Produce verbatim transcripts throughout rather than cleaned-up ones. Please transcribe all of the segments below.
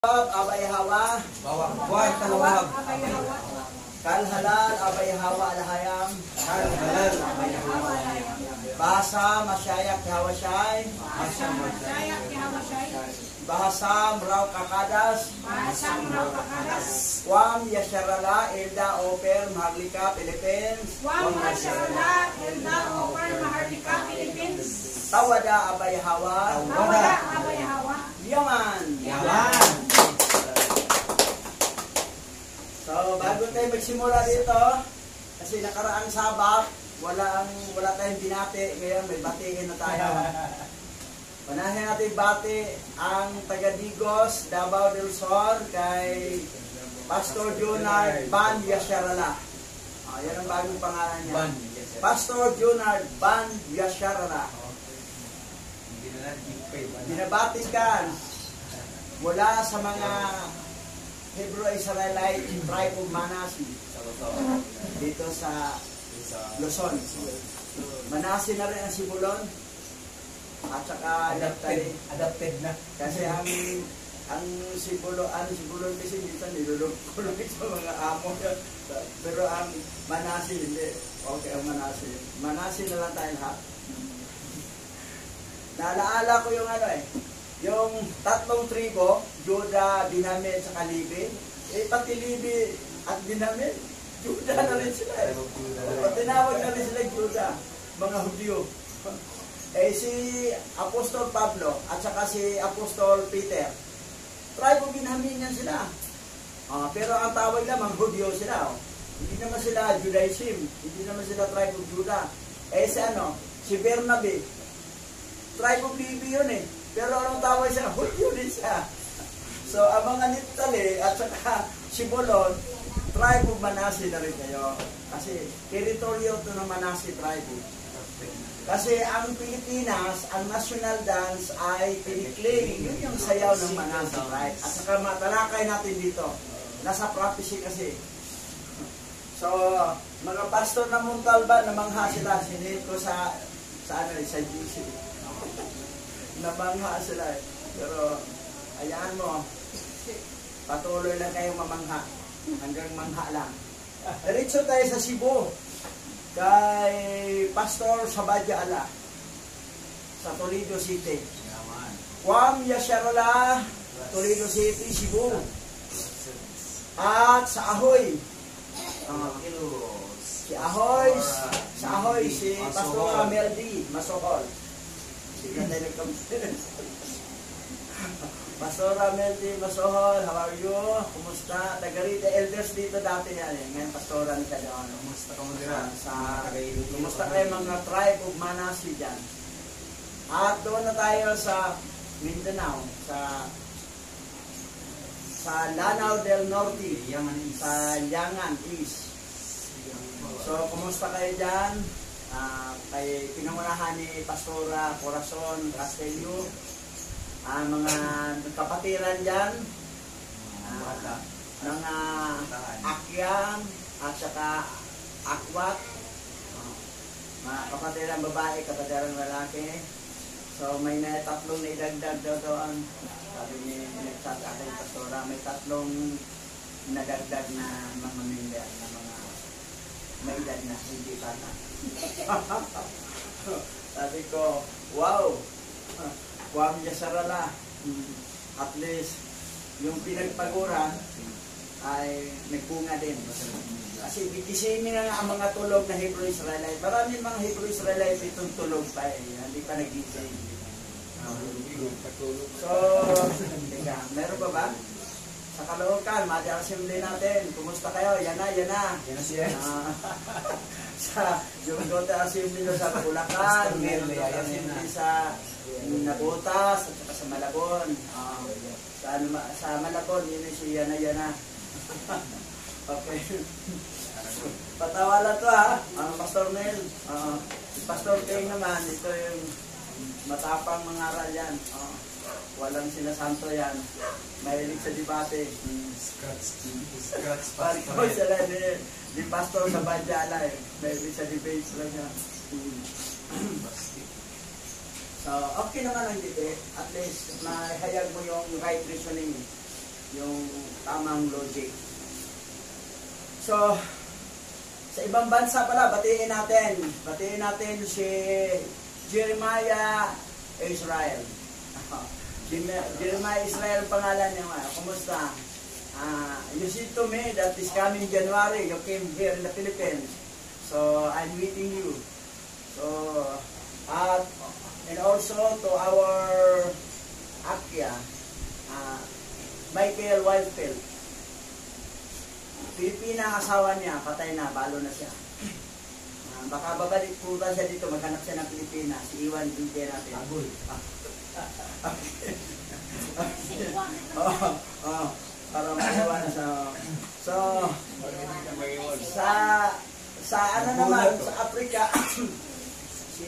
Abay hawa, bawang buwan talawag. kal halal abay hawa alhayam, Kal halal abay hawa alhayam. bahasa masyayak hawa syai, Bahasa masyayak hawa syai. bahasa meraw kakadas, Bahasa meraw kakadas. wam yasyarala ilda oper maharlika Philippines, Wam yasyarala ilda oper maharlika Philippines. tawada abay hawa, Tawada abay hawa. yaman. Yaman. So, bago tayo magsimula dito, kasi nakaraang sabak, wala ang wala tayong binati, ngayon may batiin na tayo. Panahin natin bati ang taga Digos, Davao del Sur, kay Pastor Junard Ban Yasharala. Ah, yan ang bagong pangalan niya. Ban. Pastor Junard Ban Yasharala. Binabati ka mula sa mga Hebrew Israelite tribe of Manasi dito sa Luzon. Manasi na rin ang Sibulon at saka Adapted, adapted na. kasi ang ang Sibulon, ang Sibulon kasi dito nilulog-kulog sa mga amo. Pero ang Manasi hindi. Okay, ang Manasi. Manasi na lang tayo lahat. Naalaala ko yung ano eh, yung tatlong tribo, Juda, Benjamin, sa Levi. Eh, pati Levi at Benjamin, Juda na rin sila eh. O, tinawag na rin sila Juda, mga Hudyo. Eh, si Apostol Pablo at saka si Apostol Peter, tribe of Benjamin yan sila. Uh, pero ang tawag naman, Hudyo sila. Oh. Hindi naman sila Judaism, hindi naman sila tribe of Juda. Eh, si ano, si Bernabe, tribe of Levi yun eh. Pero anong tawag siya? Hudyo din siya. So, ang mga Nitali at saka Sibulon, tribe of Manasi na rin kayo. Kasi, teritoryo ito ng Manasi tribe. Kasi ang Pilipinas, ang national dance ay Pinikling. Yun yung sayaw ng Manasi tribe. At saka matalakay natin dito. Nasa prophecy kasi. So, mga pastor na Montalban, namangha sila. Sinil ko sa, sa ano, sa G C. Namangha sila eh. Pero, ayaan mo, patuloy lang kayong mamangha. Hanggang mangha lang. Diretso tayo sa Cebu. Kay Pastor Sabadya Ala. Sa Toledo City. Wam Yasharala, Toledo City, Cebu. At sa Ahoy. Uh, si Ahoy, sa Ahoy, si Pastor Meldy Masohol. Pastor Meldy Masohol, how are you? Kumusta? Taga-rita elders dito dati yan eh. Ngayon pastoran ka doon. Kumusta ka mo dira? Sa, kumusta kayo mga tribe of Manasi dyan? At doon na tayo sa Mindanao, sa sa Lanao del Norte, sa Yangan East. So, kumusta kayo dyan? Uh, kay pinangunahan ni Pastora Corazon Castelio, uh, mga kapatiran dyan, uh, mga Akyam at saka Akwat, uh, mga kapatiran babae, kapatiran lalaki. So may na tatlong na idagdag daw doon. Sabi ni nagchat ako yung Pastora, may tatlong nadagdag na mga member na mga may edad na, hindi bata. Sabi ko, wow, Wam Yasharala. At least, yung pinagpaguran ay nagbunga din. Kasi bigisimin na nga ang mga tulog na Hebrew Israelite. Maraming mga Hebrew Israelite itong tulog pa eh. Hindi pa nagising. So, teka, meron ba ba? Sa Caloocan, Mother Assembly natin. Kumusta kayo? Yan na, yan na. Yan na siya. Uh, sa yung Daughter Assembly sa Bulacan, yung Daughter Assembly sa Nabotas, at saka sa Malabon. Uh, sa, sa Malabon, yun yung si Yana Yana. Okay. Patawa lang to ha. Uh, Pastor Mel. Uh, Pastor King naman, ito yung matapang mangaral yan. Uh, walang sinasanto yan. Mahilig sa debate. Scratch. Scratch. Parang sila ni, ni Pastor sa Banjala eh. Mahilig sa debate lang yan. So, okay naman ang debate. At least, mahayag mo yung right reasoning. yung tamang logic. So, sa ibang bansa pala, batiin natin. Batiin natin si Jeremiah Israel. Jeremiah Israel ang pangalan niya. Kumusta? Uh, you see to me that this coming January, you came here in the Philippines. So, I'm meeting you. So, at, and also to our Akia, uh, Michael Wildfield. Pilipina ang asawa niya, patay na, balo na siya. Uh, baka babalik punta siya dito, maghanap siya ng Pilipina. Si Iwan, bigyan natin. Agoy. Okay. Okay. Oh, oh. Para maiwan sa so sa sa ano naman sa Africa si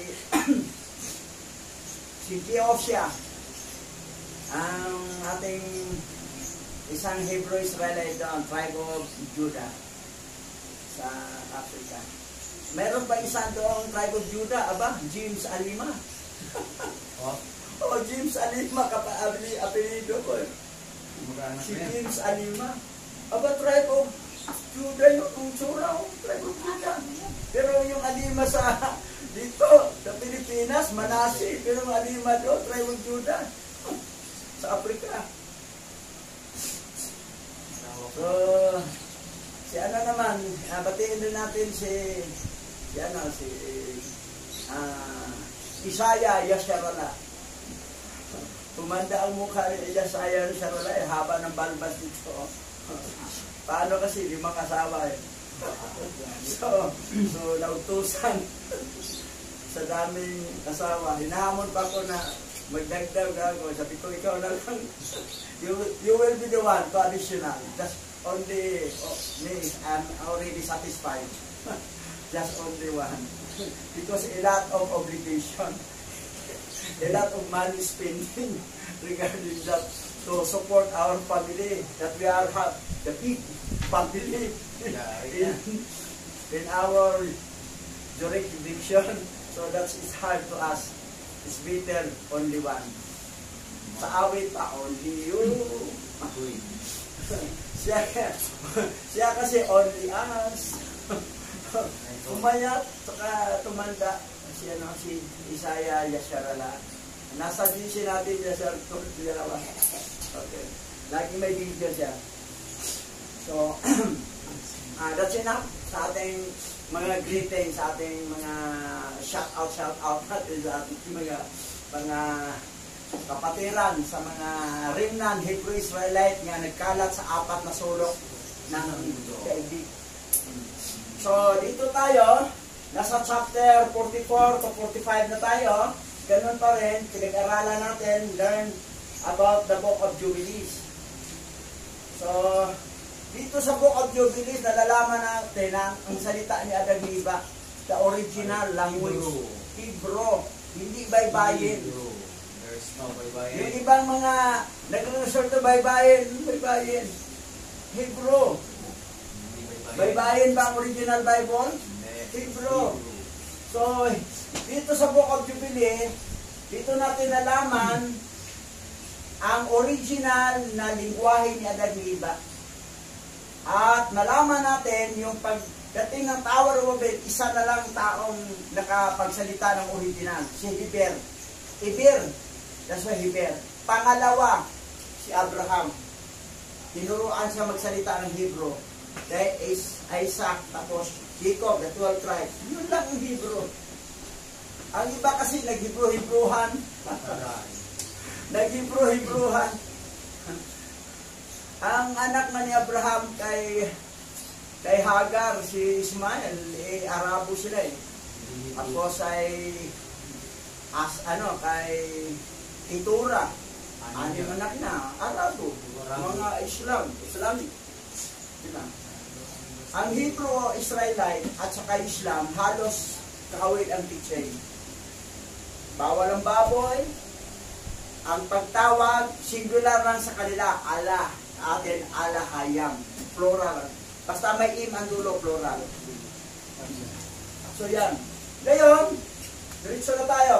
si Jehoshua ang ating isang Hebrew Israelite doon, tribe of Judah sa Africa. Meron pa isang doong tribe of Judah, aba, James Alima. Oh, oh James Alima, kapaabli apelido ko. Si James Alima. Aba, tribe of Judah yung tsura, tribe of Judah. Pero yung Alima sa dito, sa Pilipinas, Manasi. Pero yung Alima doon, tribe of Judah. Sa Africa. So, si ano naman, uh, batiin din natin si, si ano, si uh, Isaiah Yasharala. Tumanda ang mukha ni Isaiah Yasharala, eh, haba ng balbas dito. Paano kasi, limang asawa eh. So, so nautusan sa daming asawa. Hinahamon pa ko na magdagdag ako. Sabi ko, ikaw na lang. You, you will be the one to additional. Just only, oh, me, I'm already satisfied. Just only one. Because a lot of obligation. A lot of money spending regarding that to support our family. That we are have the big family in, in our jurisdiction. So that's it's hard to us. It's better only one. Sa awit pa, only you. siya, siya kasi only us. Umayat, saka tumanda. Si, ano, si Isaiah Yasharala. Nasa G C natin niya sa dalawa. Okay. Lagi may video siya. So, uh, that's enough sa ating mga greetings, sa ating mga shout out, shout out natin sa ating mga mga kapatiran sa mga Remnant Hebrew Israelite nga nagkalat sa apat na sulok ng daigdig. So, dito tayo, nasa chapter forty-four to forty-five na tayo. Ganun pa rin, pinag-aralan natin, learn about the Book of Jubilees. So, dito sa Book of Jubilees, nalalaman natin ang, ang salita ni Adan Iba, the original language, Hebrew, hindi baybayin. There's no baybayin. Yung ibang mga nag-resort na baybayin, baybayin. Hebrew. Baybayin ba ang original Bible? Hebrew. So, dito sa Book of Jubilee, dito natin nalaman ang original na lingwahe ni Adan Iba. At nalaman natin yung pagdating ng Tower of Babel, isa na lang taong nakapagsalita ng original, si Heber. Heber, that's why Heber. Pangalawa, si Abraham. Tinuruan siya magsalita ng Hebrew. That is Isaac, tapos Jacob, the twelve tribes. Yun lang ang Hebrew. Ang iba kasi nag-Hebrew-Hebruhan. Nag-Hebrew-Hebruhan. Ang anak na ni Abraham kay kay Hagar, si Ismael, eh, Arabo sila eh. Tapos ay as ano, kay Keturah, anim anak na, Arabo, mga Islam, Islamic. Diba? Ang Hebrew Israelite at saka Islam, halos kakawit ang teaching. Bawal ang baboy, ang pagtawag, singular lang sa kanila, Allah. Atin, Allah hayam. Plural. Basta may im ang dulo, plural. So yan. Ngayon, diretso na tayo.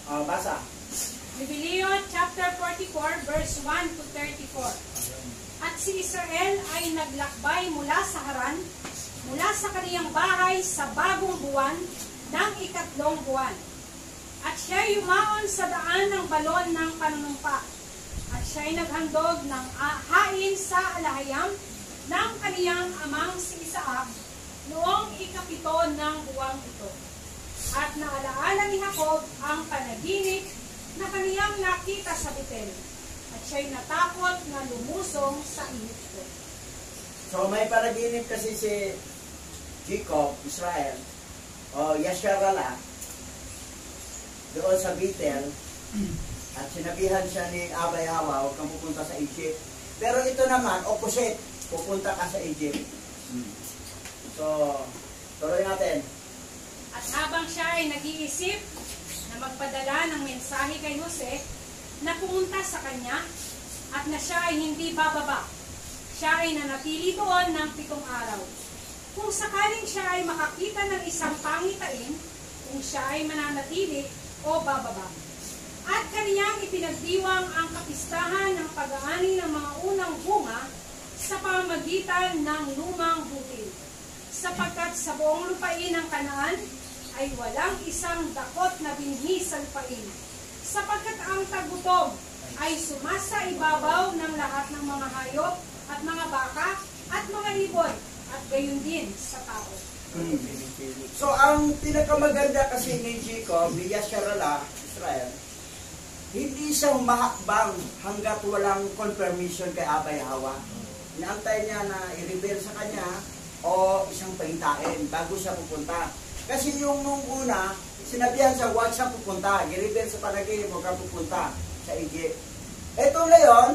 Uh, basa. Leviticus chapter forty-four, verse one to thirty-four. At si Israel ay naglakbay mula sa Haran, mula sa kaniyang bahay sa bagong buwan ng ikatlong buwan. At siya'y yumaon sa daan ng balon ng panunumpa. At siya'y naghandog ng hain sa alahayam ng kaniyang amang si Isaac noong ikapito ng buwang ito. At naalaala ni Jacob ang panaginip na kaniyang nakita sa Betel. At siya'y natakot na lumusong sa Egypto. So may panaginip kasi si Jacob, Israel, o Yasharala, doon sa Betel, at sinabihan siya ni Abay Hawa, huwag kang pupunta sa Egypt. Pero ito naman, opposite, pupunta ka sa Egypt. So, tuloy natin. At habang siya ay nag-iisip na magpadala ng mensahe kay Jose na pumunta sa kanya at na siya ay hindi bababa, siya ay nanatili doon ng pitong araw. Kung sakaling siya ay makakita ng isang pangitain, kung siya ay mananatili o bababa. At kaniyang ipinagdiwang ang kapistahan ng pag-aani ng mga unang bunga sa pamamagitan ng lumang butil. Sapagkat sa buong lupain ng Kanaan ay walang isang dakot na binhi sa lupain. Sapagkat ang tagutom ay sumasa ibabaw ng lahat ng mga hayop at mga baka at mga ibon at gayon din sa tao. Hmm. So, ang pinakamaganda kasi ni Jacob, ni Yasharala, Israel, hindi siya humahakbang hanggat walang confirmation kay Abay Hawa. Inaantay niya na i-reveal sa kanya o isang pahintain bago siya pupunta. Kasi yung nung una, sinabihan siya, huwag siya pupunta. I-reveal sa panaginip, huwag ka pupunta sa Egypt. Ito ngayon,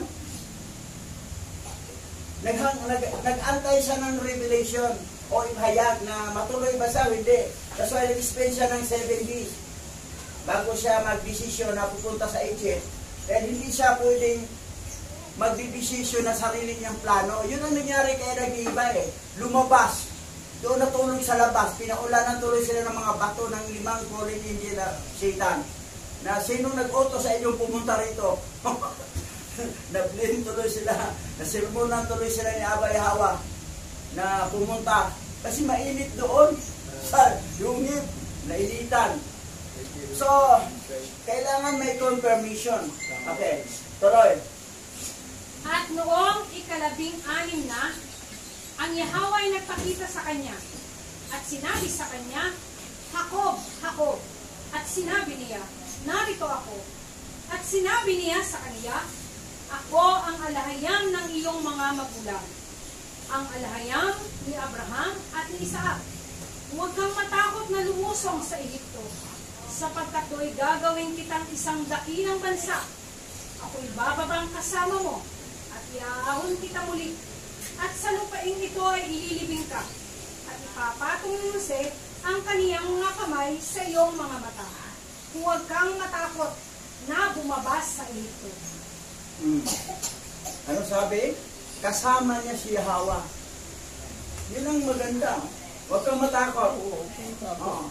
nag, nag, nag-antay siya ng revelation o ihayag na matuloy ba siya, hindi. That's why nag-spend siya ng seven days bago siya mag-desisyon na pupunta sa Egypt. Dahil hindi siya pwedeng mag-desisyon na sarili niyang plano. Yun ang nangyari kaya nag-iiba eh. Lumabas. Doon natulog sa labas. Pinaulanan tuloy sila ng mga bato ng limang fallen angel na Satan. Na sino nag-auto sa inyong pumunta rito? Nablin tuloy sila. Nasirmonan tuloy sila ni Abay Hawa na pumunta. Kasi mainit doon. Sa yungib. Nainitan. So, kailangan may confirmation. Okay, tuloy. At noong ikalabing anim na, ang Yahweh ay nagpakita sa kanya. At sinabi sa kanya, Jacob, Jacob. At sinabi niya, narito ako. At sinabi niya sa kanya, ako ang alahayam ng iyong mga magulang. Ang alahayam ni Abraham at ni Isaac. Huwag kang matakot na lumusong sa Egypto. Sapagkat do'y gagawin kitang isang dakilang bansa. Ako'y bababang kasama mo at iaahon kita muli. At sa lupaing ito ay ililibing ka. At ipapatong ni Jose ang kaniyang mga kamay sa iyong mga mata. Huwag kang matakot na bumabas sa Egypto. Hmm. Ano sabi? Kasama niya si Hawa. Yun ang maganda. Huwag kang matakot. Oo. Oh.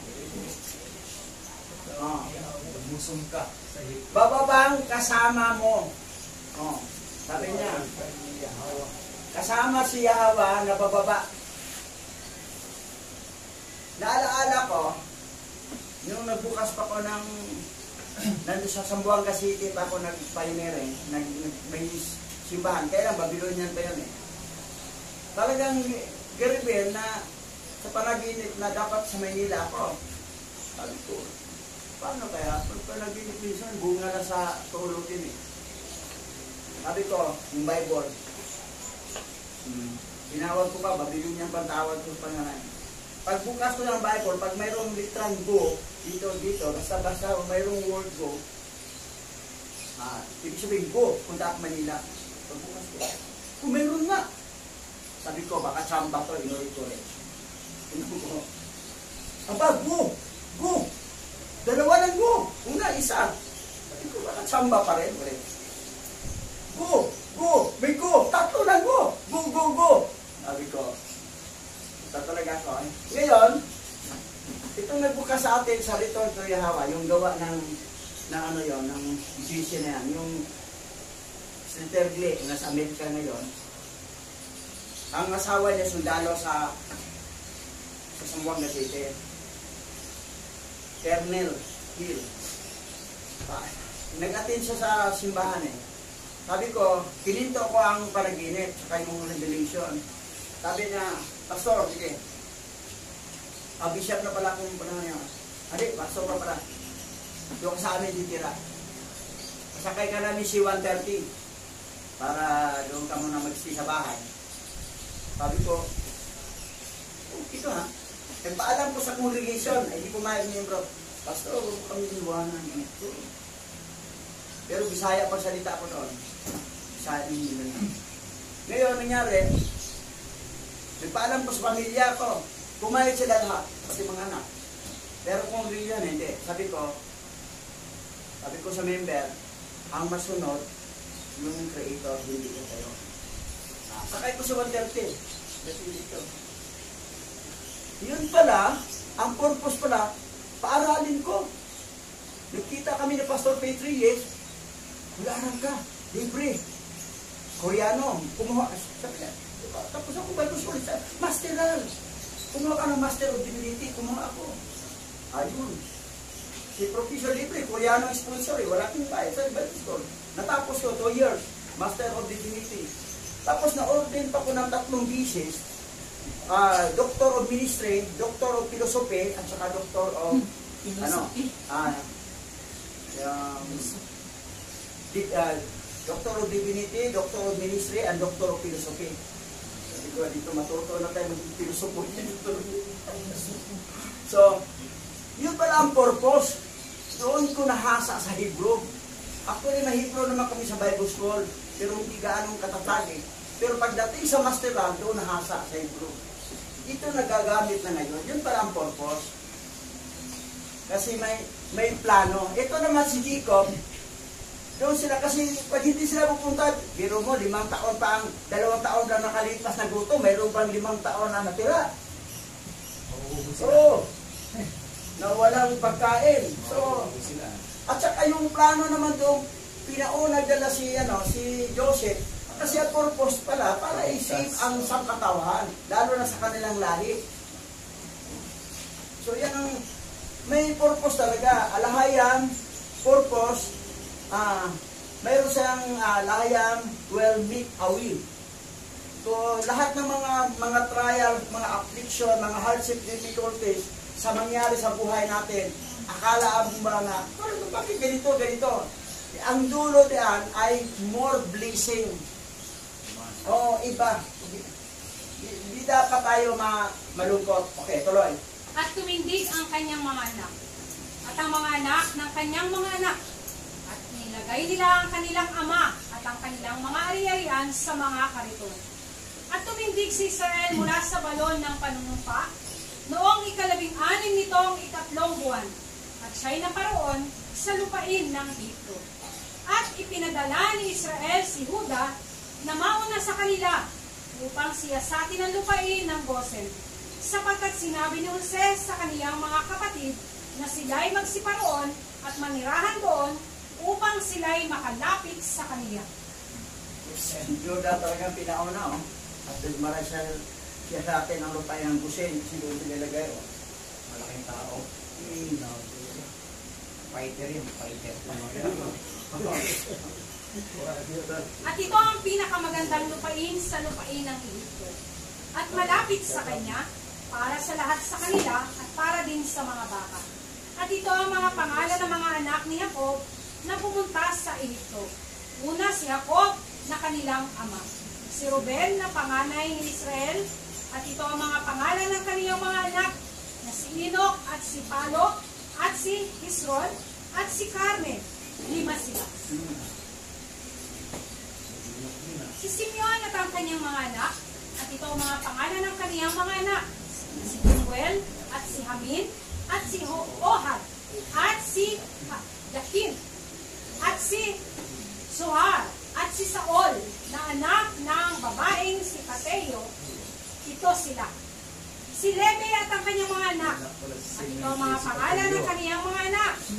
Oh. Lumusong ka sa Egypt. Bababang kasama mo. Oh. Sabi niya, kasama si Yahweh na bababa. Naalaala ko, yung nagbukas pa ko ng nandun sa Zamboanga City pa ako nag-pioneer eh, nag, nag, may simbahan. Kaya lang, Babylonian pa yun eh. Talagang garibel na sa panaginip na dapat sa Manila ako. Sabi ko, paano kaya? Pag panaginip minsan, bunga na sa tulog din eh. Sabi ko, yung Bible, hmm, tinawag ko pa, Babylonian pang tawag ko pa nga. Pag bukas ko ng Bible, pag mayroong litrang go, dito, dito, basta-basta mayroong word go, ah, ibig sabihin go, punta ako Manila. Pag bukas ko, kung mayroon nga, sabi ko, baka tsamba to, inulit ko rin. Inulit ko. Aba, go! Go! Dalawa ng go! Una, isa. Sabi ko, baka tsamba pa rin. Go! Go! May go! Tatlo na go! Go, go, go! Sabi ko, ito talaga ako. Eh. Ngayon, itong nagbukas sa atin sa Return to Yahweh, yung gawa ng na ano yon ng Egyptian na yan, yung Slitergle, nasa Amerika ngayon. Ang asawa niya sundalo sa sa Zamboanga City. Colonel Hill. Ah, nag-attend siya sa simbahan eh. Sabi ko, kininto ko ang panaginip saka yung revelation. Sabi niya, Pastor, sige. Ah, bishop na pala kung panahon niya. Hindi, pastor pa pala. Doon sa amin ditira. Sakay ka namin si one thirty para doon ka muna mag-stay sa bahay. Sabi ko, oh, ito ha. Nagpaalam ko sa congregation, ay di pumayag niyo bro. Pastor, huwag mo kami niwanan. Pero Bisaya pag salita ko noon. Bisaya din nila. Ngayon, nangyari, nagpaalam ko sa pamilya ko. Pumayag sila lahat, pati mga anak. Pero congregation, hindi. Sabi ko, sabi ko sa member, ang masunod, yung creator, hindi ko kayo. Ah, sakay ko sa one thirty. Dito. Yun pala, ang purpose pala, paaralin ko. Nagkita kami ni Pastor Petrius, mag-aaral ka, libre. Koreano, kumuha. Sabi niya, tapos ako Bible School, masteral. Kumuha ka ng Master of Divinity, kumuha ako. Ayun. Si Professor Libre, Koreano ang sponsor eh, wala kang bayad sa Bible School. Natapos ko, two years, Master of Divinity. Tapos na-ordain pa ko ng tatlong thesis, uh, Doctor of Ministry, Doctor of Philosophy, at saka Doctor of, hmm, ano, ah, um, di, uh, Doctor of Divinity, Doctor of Ministry, and Doctor of Philosophy. Sabi ko, dito matuto na tayo mag-philosophy. So, yun pala ang purpose. Doon ko nahasa sa Hebrew. Actually, na-Hebrew naman kami sa Bible School, pero hindi gaanong katatag eh. Pero pagdating sa masteral, doon nahasa sa Hebrew. Ito nagagamit na ngayon. Yun pala ang purpose. Kasi may may plano. Ito naman si Jacob, doon sila kasi pag hindi sila pupunta, biro mo, limang taon pa ang, dalawang taon lang nakalipas na gutom, mayroon pang limang taon na natira. Oo. Na walang pagkain. So, at saka yung plano naman doon, pinauna dala si, ano, si Joseph, kasi ang purpose pala, para i-save ang sangkatauhan, lalo na sa kanilang lahi. So, yan ang, may purpose talaga. Alahayang, purpose, ah, mayroon siyang ah, lahayang will meet a will. So, lahat ng mga mga trial, mga affliction, mga hardship, difficulties, sa mangyari sa buhay natin, akala mo ba na, oh, bakit ganito, ganito? Ang dulo diyan ay more blessing. O, iba. Hindi dapat tayo ma malungkot. Okay, tuloy. At tumindig ang kanyang mga anak, at ang mga anak ng kanyang mga anak, at nilagay nila ang kanilang ama at ang kanilang mga ari-arian sa mga kariton. At tumindig si Israel mula sa balon ng panunumpa, noong ikalabing anim nitong ikatlong buwan, at siya'y naparoon sa lupain ng Egipto. At ipinadala ni Israel si Huda na mauna sa kanila upang siyasatin ang lupain ng Gosen, sapagkat sinabi ni Jose sa kaniyang mga kapatid na sila'y magsiparoon at manirahan doon upang sila'y makalapit sa kaniya. Juda talagang pinauna, oh. At marami siya, siya sa atin ang lupain ng Gosen, siguro nilagay, oh. Malaking tao. Hmm. Fighter yun, fighter. At ito ang pinakamagandang lupain sa lupain ng Egipto, at malapit sa kanya para sa lahat sa kanila at para din sa mga baka. At ito ang mga pangalan ng mga anak ni Jacob na pumunta sa Egipto. Una, si Jacob na kanilang ama, si Ruben na panganay ni Israel, at ito ang mga pangalan ng kanilang mga anak na si Enoch at si Palok at si Hezron at si Carmel. Lima sila. Si Simeon at ang kanyang mga anak, at ito ang mga pangalan ng kanyang mga anak, si Samuel at si Hamin at si Ohad at si Jakin at si Zohar at si Saul na anak ng babaeng si Pateo. Ito sila. Si Lebe at ang kanyang mga anak, at ito ang mga pangalan ng kanyang mga anak,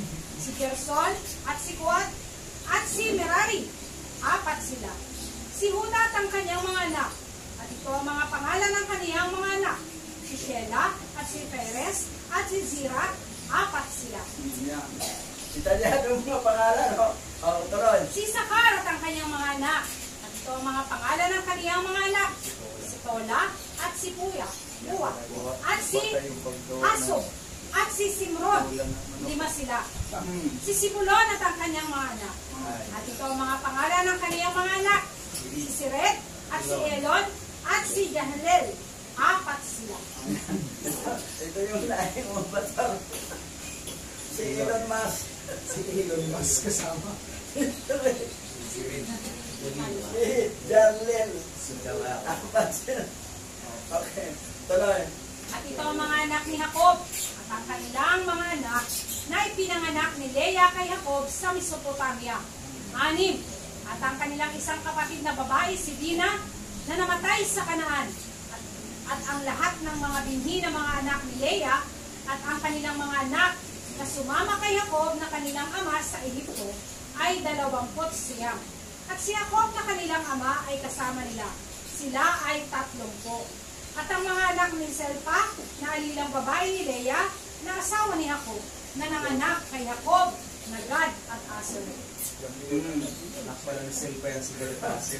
si Gerson, at si Kuat, at si Merari. Apat sila. Si Huda at ang kanyang mga anak. At ito ang mga pangalan ng kaniyang mga anak. Si Shelah, at si Perez, at si Zira. Apat sila. Yan. Italyado mga pangalan, no? O, tuloy. Si Sakar at ang kanyang mga anak. At ito ang mga pangalan ng kaniyang mga anak. Si Tola, at si Puya. Buwa. At si Haso. At si Simron. Lima sila. Hmm. Si Simulon at ang kanyang mga anak. At ito ang mga pangalan ng kaniyang mga anak. Si Siret, at si Elon, at si Jahlel. Apat sila. Ito yung laing mga basar. Si Elon Musk. Si Elon Musk kasama. Si Red. Si Jarlel. Si Jalal. Apat sila. Okay. Tuloy. At ito ang mga anak ni Jacob. At ang kanilang mga anak na ipinanganak ni Leah kay Jacob sa Mesopotamia. Anim. At ang kanilang isang kapatid na babae, si Dina, na namatay sa Kanaan. At, at ang lahat ng mga binhi ng mga anak ni Leah at ang kanilang mga anak na sumama kay Jacob na kanilang ama sa Ehipto ay dalawamput siyam. At si Jacob na kanilang ama ay kasama nila. Sila ay tatlongpo. At ang mga anak ni Selpa na alilang babae ni Leah na asawa ni Jacob na nanganak kay Jacob na Gad at Aser. Anak pala ni Silpa yan si Galasir.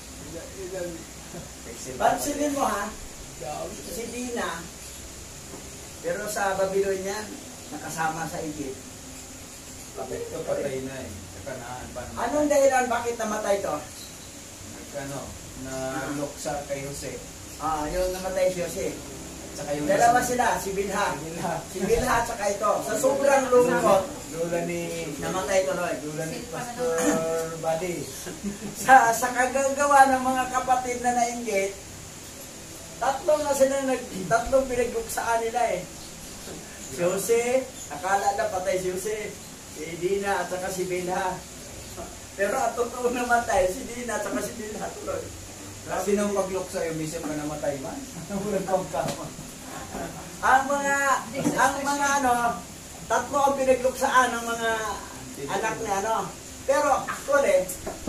Pansinin mo ha, si Dina, pero sa Babylonia, nakasama sa Egypt. Ito patay na eh. Sa Kanaan pa. Anong dahilan bakit namatay to? Ano, na-loksa kay Jose. Ah, yung namatay si Jose. At saka yung Dalawa sila, si Bilha. Bilha. Si Bilha at saka ito. Sa sobrang lungkot, Lola ni namatay tuloy. Lola ni Pastor Buddy. Sa, sa kagagawa ng mga kapatid na nainggit, tatlo na sila, nag, tatlong pinagluksaan nila eh. Si Jose, akala na patay si Jose. Si Dina at saka si Bilha. Pero at totoo namatay, si Dina at saka si Bilha tuloy. Kasi nung pagluksa yung mission ka namatay man. Walang pagkama. Ang mga, ang mga ano, tatlo ang pinagluksaan ng mga anak niya, ano. Pero actually,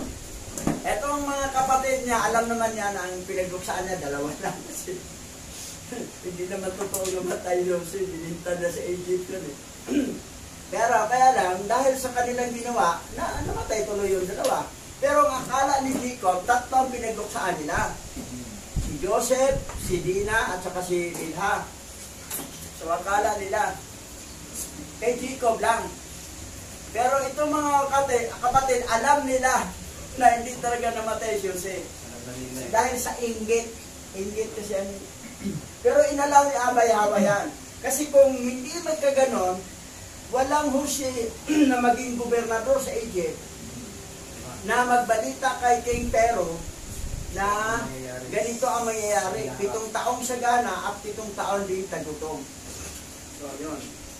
etong mga kapatid niya, alam naman niya na ang pinagluksaan niya, dalawa lang kasi. Hindi naman totoo namatay yun kasi bininta na sa Egypt yun eh. Pero kaya lang, dahil sa kanilang ginawa, na namatay tuloy yung dalawa. Pero ang akala ni Jacob, tatlo ang pinagluksaan nila. Si Joseph, si Dina, at saka si Bilha. So akala nila, kay Jacob lang. Pero itong mga kapatid, kapatid, alam nila na hindi talaga namatay si Jose. Dahil sa inggit. Inggit kasi yan. Pero inalaw ni Abay-Hawa yan. Kasi kung hindi magkaganon, walang Jose na maging gobernador sa Egypt na magbalita kay King Pero na ganito ang mangyayari. Pitong taong sagana at pitong taon din tagutom. So, yun.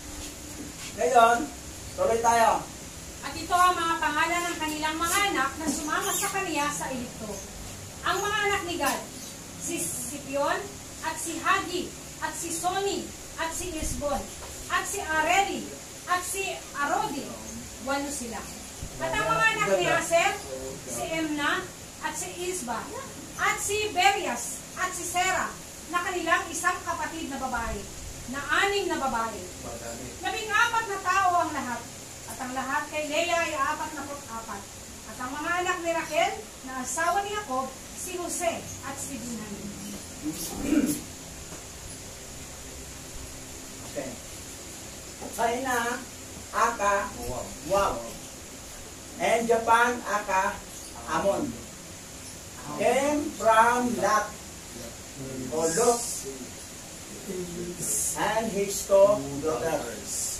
Ngayon, tuloy tayo. At ito ang mga pangalan ng kanilang mga anak na sumama sa kaniya sa Ehipto. Ang mga anak ni Gad, si Sipion, at si Hagi, at si Soni, at si Isbon, at si Areli, at si Arodi. Walo sila. At ang mga anak ni Aser, si Emna, at si Isba, at si Berias, at si Sera, na kanilang isang kapatid na babae, na anim na babae. Labing apat na tao ang lahat, at ang lahat kay Leah ay apat na apat. At ang mga anak ni Raquel, na asawa ni Jacob, si Jose at si Benjamin. Okay. China, Aka, Wow. Wow. And Japan, Aka, Amon. Came from Lot, or Lot, and his two daughters.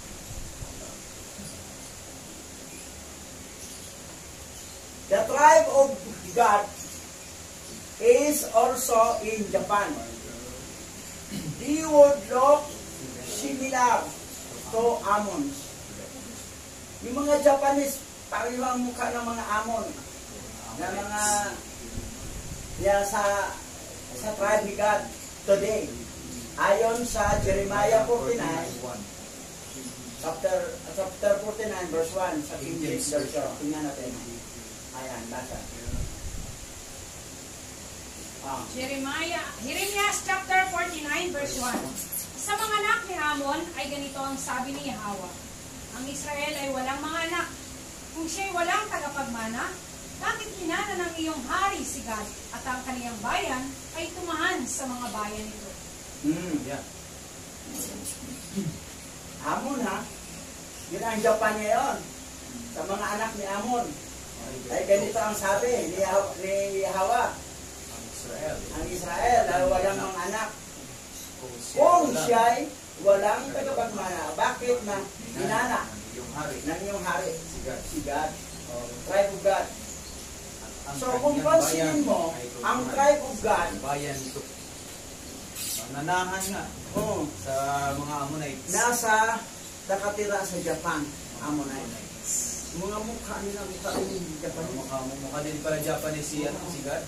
The tribe of Gad is also in Japan. They would look similar to Ammons. Yung mga Japanese, pareho ang mukha ng mga Ammon. Na mga ya, sa sa tribe ni God today. Ayon sa Jeremiah forty-nine, Chapter, chapter forty-nine, verse one, sa King James Version. Tingnan natin. Ayan, basa. Ah. Jeremiah, Jeremiah chapter forty-nine, verse one. Sa mga anak ni Amon ay ganito ang sabi ni Yahweh. Ang Israel ay walang mga anak. Kung siya'y walang tagapagmana, bakit inana ng iyong hari si God at ang kaniyang bayan ay tumahan sa mga bayan nito? Hmm, yeah. Amon ha? Yun ang Japan ngayon. Sa mga anak ni Amon. Ay ganito ang sabi ni, ni Yahweh. Ang Israel. Ang Israel ay walang mga anak. Kung siya'y walang tagapagmana, bakit na inana Yung hari. ng iyong hari? Si God. Si God. O, tribe of God. Ang So kung kanyang pansinin bayan mo, ay tumahan. ang tribe of God, Bayan ito. Nanahan nga oh, sa mga Ammonites. nasa nakatira sa Japan, Ammonites. Mga mukha nila, mukha rin yung Japan. Mukha, mukha din pala Japanese si, ano, si God.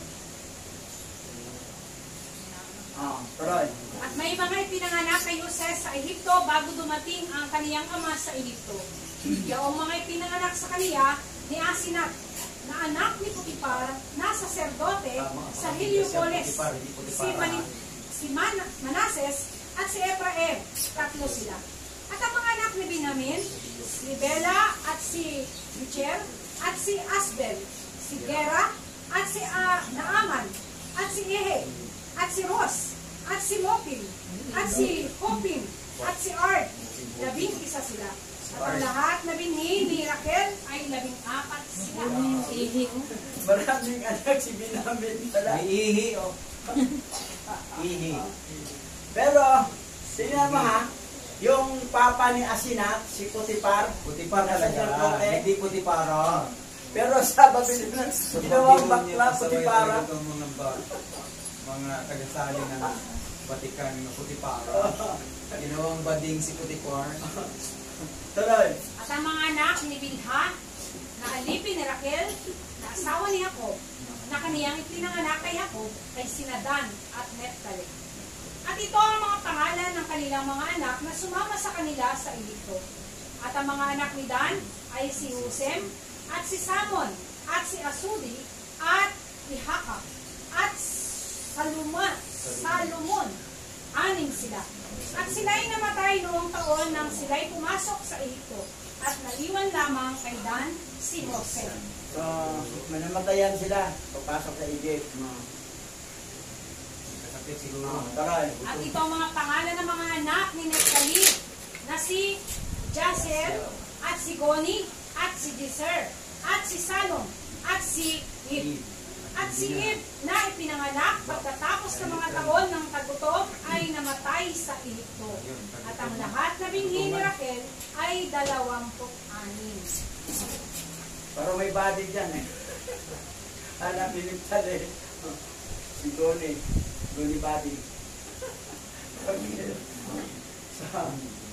Ah, Troy. At may mga ipinanganak kay Jose sa Ehipto bago dumating ang kaniyang ama sa Ehipto. Yaong mga ipinanganak sa kaniya ni Asinat, na anak ni Putipar, na saserdote sa Heliopolis, si, Mani, si Man, Manases at si Ephraim, tatlo sila. At ang mga anak ni Benjamin, si Bela at si Bicher at si Asbel, si Gera at si uh, Naaman at si Ehe at si Ros at si Mopim at si Hopim at si Ard. Labing isa sila. At ang lahat na binhi ni Raquel ay labing apat sila. Maraming anak si Binamin pala. May ihi, oh. Ihi. Pero, tingnan mo ha, yung papa ni Asinat, si Putipar, Putipar nasa talaga. Japan, eh. Hindi Putipara. Pero sa Babylonia, ginawang bakla Putipara. Itong mga ba, mga tagasali ng Vatican na Putipara. Ginawang bading si Putipar. Tuloy. At ang mga anak ni Bilha, na alipin ni Raquel, na asawa ni Jacob, na kaniyang ipinanganak kay Jacob, ay sina Dan at Nephtali. At ito ang mga pangalan ng kanilang mga anak na sumama sa kanila sa Ehipto. At ang mga anak ni Dan ay si Husem, at si Samon, at si Asudi, at Ihaka, at Salomon, Salomon, anim sila. At sila'y namatay noong taon nang sila'y pumasok sa Ehipto, at naiwan lamang kay Dan si Jose. So, manamatayan sila, papasok sa Egypt. Sakit siguro. Oh, taray. At ito ang mga pangalan ng mga anak ni Nephtali, na si Jaser, at si Goni, at si Jeser, at si Salom, at si Ib. At si Ib na ipinanganak pagkatapos ng mga taon ng tagutom ay namatay sa Ehipto. At ang lahat na binhi ni Raquel ay dalawamput anim. Parang may body dyan eh. Anak ni Niptali. Si Goni. Goni body. Sa...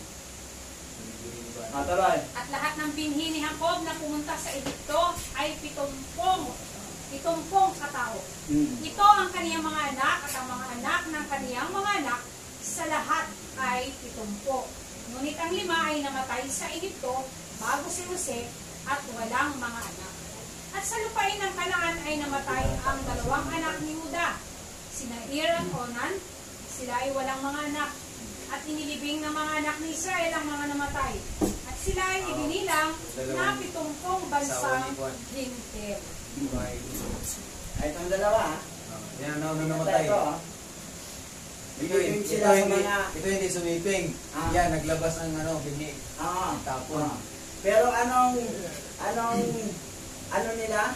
Ah, taray. At lahat ng binhi ni Jacob na pumunta sa Ehipto ay pitumpong, pitumpong katao. Hmm. Ito ang kaniyang mga anak at ang mga anak ng kaniyang mga anak sa lahat ay pitumpo. Ngunit ang lima ay namatay sa Ehipto bago si Jose at walang mga anak. At sa lupain ng Kanaan ay namatay ang dalawang anak ni Juda, sina Ir at Onan. Sila ay walang mga anak. At inilibing ng mga anak ni Israel ang mga namatay. At sila ay ibinilang na pitumpong bansang Hintil. Ay, itong dalawa ha. Yan, ano, ano namatay. Ito, ha? Ito, Ibigin ito, sila sa hindi, mga... ito hindi sumiping. Ah. Yan, naglabas ang ano, bingi. Ah, Tapon. ah. Pero anong, anong, ano nila?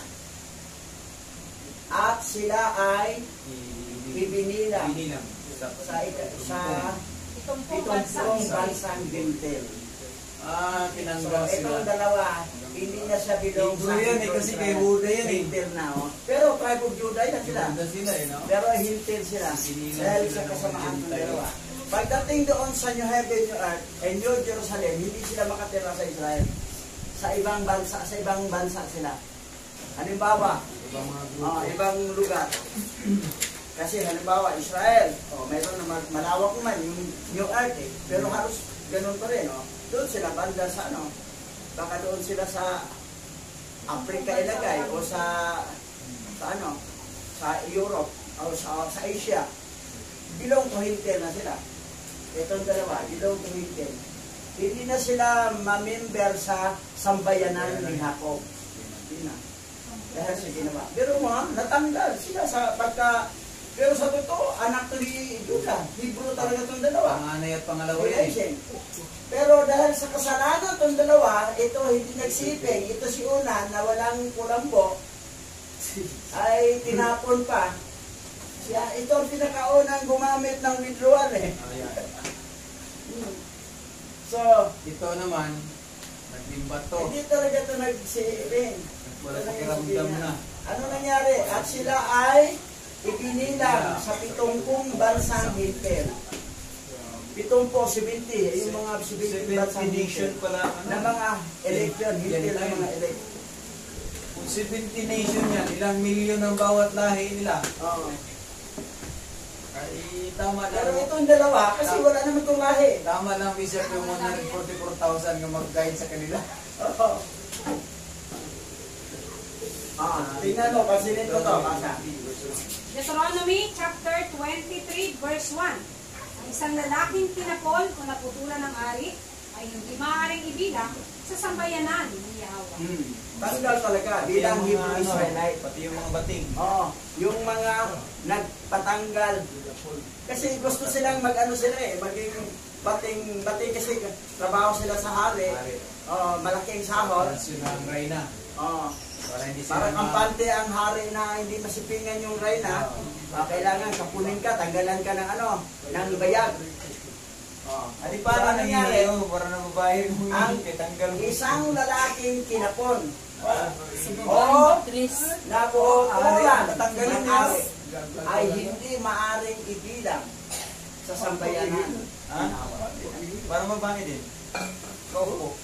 At sila ay ibinilang Ibinilang. Sa, sa, sa Pitumpong itong bansang bansang Hintil. Ah, So, tinanggal sila. itong dalawa, hindi na siya bilong Hebrew yan eh, kasi kay Juda yan eh. Hintil na, oh. Pero tribe of Judah na sila. Ganda sila eh, no? Pero Hintil sila. Binilang Dahil sila sa ng kasamaan ng Gentile. dalawa. Pagdating doon sa New Heaven, New Earth, and New Jerusalem, hindi sila makatira sa Israel. Sa ibang bansa, sa ibang bansa sila. Halimbawa, Ibang mga grupo. ah, ibang lugar. Kasi halimbawa, Israel, oh, mayroon na mal- malawak naman yung New Earth eh. Pero halos ganun pa rin, oh. doon sila banda sa ano, baka doon sila sa Africa ilagay o sa sa ano, sa Europe o sa, sa Asia. Bilong to hintel na sila. Itong dalawa, bilong to hintel. Hindi na sila ma-member sa sambayanan ni Jacob. Hindi na. Dahil sa ginawa. Pero mo, natanggal sila sa pagka. Pero sa totoo, anak to ni Judah. Hebrew talaga itong dalawa. Panganay at pangalawa yan. Pero dahil sa kasalanan itong dalawa, ito hindi nagsiping. Ito si Una na walang kulambo, ay tinapon pa. Siya, ito ang pinakaunang gumamit ng withdrawal eh. Hmm. So, Ito naman, naglimbat to. hindi talaga ito nagsiping. Wala sa kiramdam na. Ano nangyari? At sila ay ibinilang sa pitungkong bansang hintel. Pitumpo, seventy, yung mga seventy bansang nation hintel. pala. Na mga election, hintel na mga election. Kung seventy nation yan, ilang milyon ang bawat lahi nila. Oo. Ay, tama Pero lang. itong dalawa, kasi wala naman itong lahi. Tama lang, Bishop, yung one hundred forty-four thousand yung mag-guide sa kanila. Oo. Ah, tingnan mo, kasi nito to, kasa. Deuteronomy chapter twenty-three verse one. Ang isang lalaking tinapon o naputulan ng ari ay hindi maaaring ibilang sa sambayanan ni Yahweh. Hmm. Tanggal talaga, bilang Pati yung Hebrew mga ano, Israelite. Pati yung mga bating. Oo, yung mga nagpatanggal. Kasi gusto silang mag-ano sila eh, maging bating, bating kasi trabaho sila sa hari. Hari. Oo, malaking sahod. Oras yun ang reyna. Oo. Para hindi sila Parang ma- kampante ang hari na hindi masipingan yung reyna. Ah, kailangan kapunin ka, tanggalan ka ng ano, ng bayag. Oh, Adi so, para ano nangyari, oh, para na babae mo Ang yung kitanggal mo. isang lalaking kinapon. O, O Tris. naputulan Tatanggalin ng niya. ari ay hindi maaring ibilang sa sambayanan. Ha? Para babae din. Kaupo.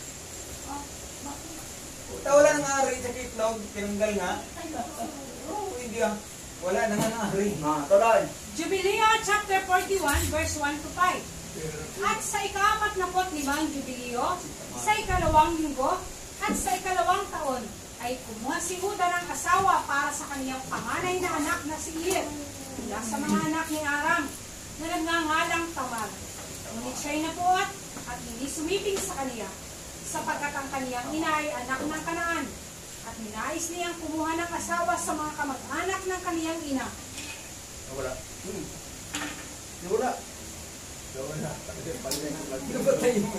Puta, wala nang ari sa kitlog, tinanggal nga. Oo, hindi ah. Wala nang ari. Ah, tuloy. Jubileo chapter forty-one verse one to five. At sa ika-apat na pot limang jubileo, sa ikalawang linggo, at sa ikalawang taon, ay kumuha si Huda ng asawa para sa kaniyang panganay na anak na si Ir, mula sa mga anak ni Aram, na nagngangalang Tamar. Ngunit siya'y napuot at hindi sumiping sa kaniya, sapagkat ang kaniyang ina ay anak ng Kanaan, at ninais niyang kumuha ng asawa sa mga kamag-anak ng kaniyang ina. Wala. Hmm. Wala. Wala. Napatay mo.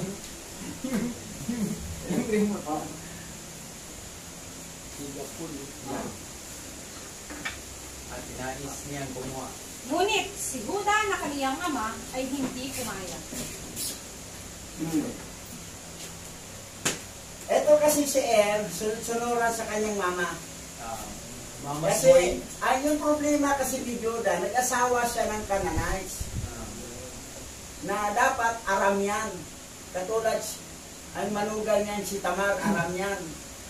Yung remote. Ah. At tinais niyang kumuha. Ngunit si Huda na kaniyang ama ay hindi pumayag. Hmm. Ito kasi si Er, sunod-sunuran sa kanyang mama. Ah, Mama's Kasi, boy. ay yung problema kasi ni Judah, nag-asawa siya ng Canaanites Ah, na dapat Aram yan. Katulad, ang manugang niyan si Tamar, Aram yan.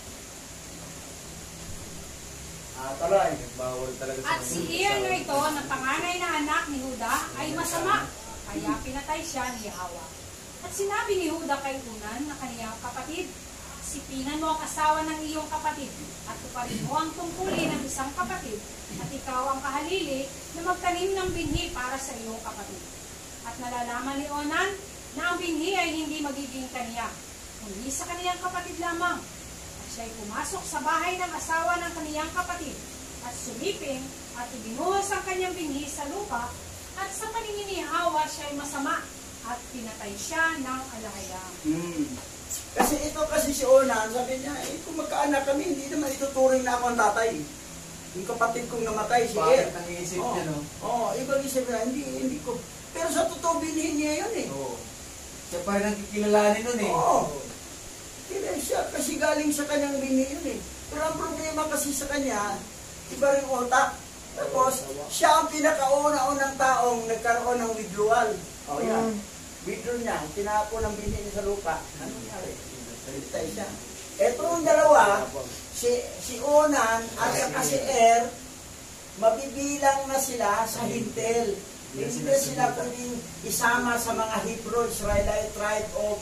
Ah, tuloy. bawal talaga At si Ir na ito, na panganay na anak ni Huda, ay masama. Kaya pinatay siya ni Yahawa. At sinabi ni Huda kay Unan na kaniyang kapatid, sipinan mo ang asawa ng iyong kapatid, at tuparin mo ang tungkulin ng isang kapatid, at ikaw ang kahalili na magtanim ng binhi para sa iyong kapatid. At nalalaman ni Onan na ang binhi ay hindi magiging kaniya, kundi sa kaniyang kapatid lamang. At siya'y pumasok sa bahay ng asawa ng kaniyang kapatid, at sumiping, at ibinuhos ang kanyang binhi sa lupa, at sa paningin ni Hawa siya'y masama, at pinatay siya ng alahayang. Hmm. Kasi ito kasi si Onan, sabi niya, eh, kung magkaanak kami, hindi naman ituturing na ako ang tatay. Yung kapatid kong namatay, si Er. Bakit ang iisip Oo. niya, no? Oo, ibang isip na, hindi, hindi ko. Pero sa totoo, binhin niya yun eh. Oo. Siya pa rin ang kikilalanin nun eh. Oo. Kaya siya, kasi galing sa kanyang bini yun eh. Pero ang problema kasi sa kanya, iba rin utak. Tapos, siya ang pinakauna-unang taong nagkaroon ng withdrawal. O oh, yan. Withdraw niya, tinapon ang bini niya sa lupa. Ano nangyari? Nalitay siya. Ito yung dalawa, si, si Onan at saka si Er, mabibilang na sila sa hintel. Hindi sila pwedeng isama sa mga Hebrew Israelite tribe of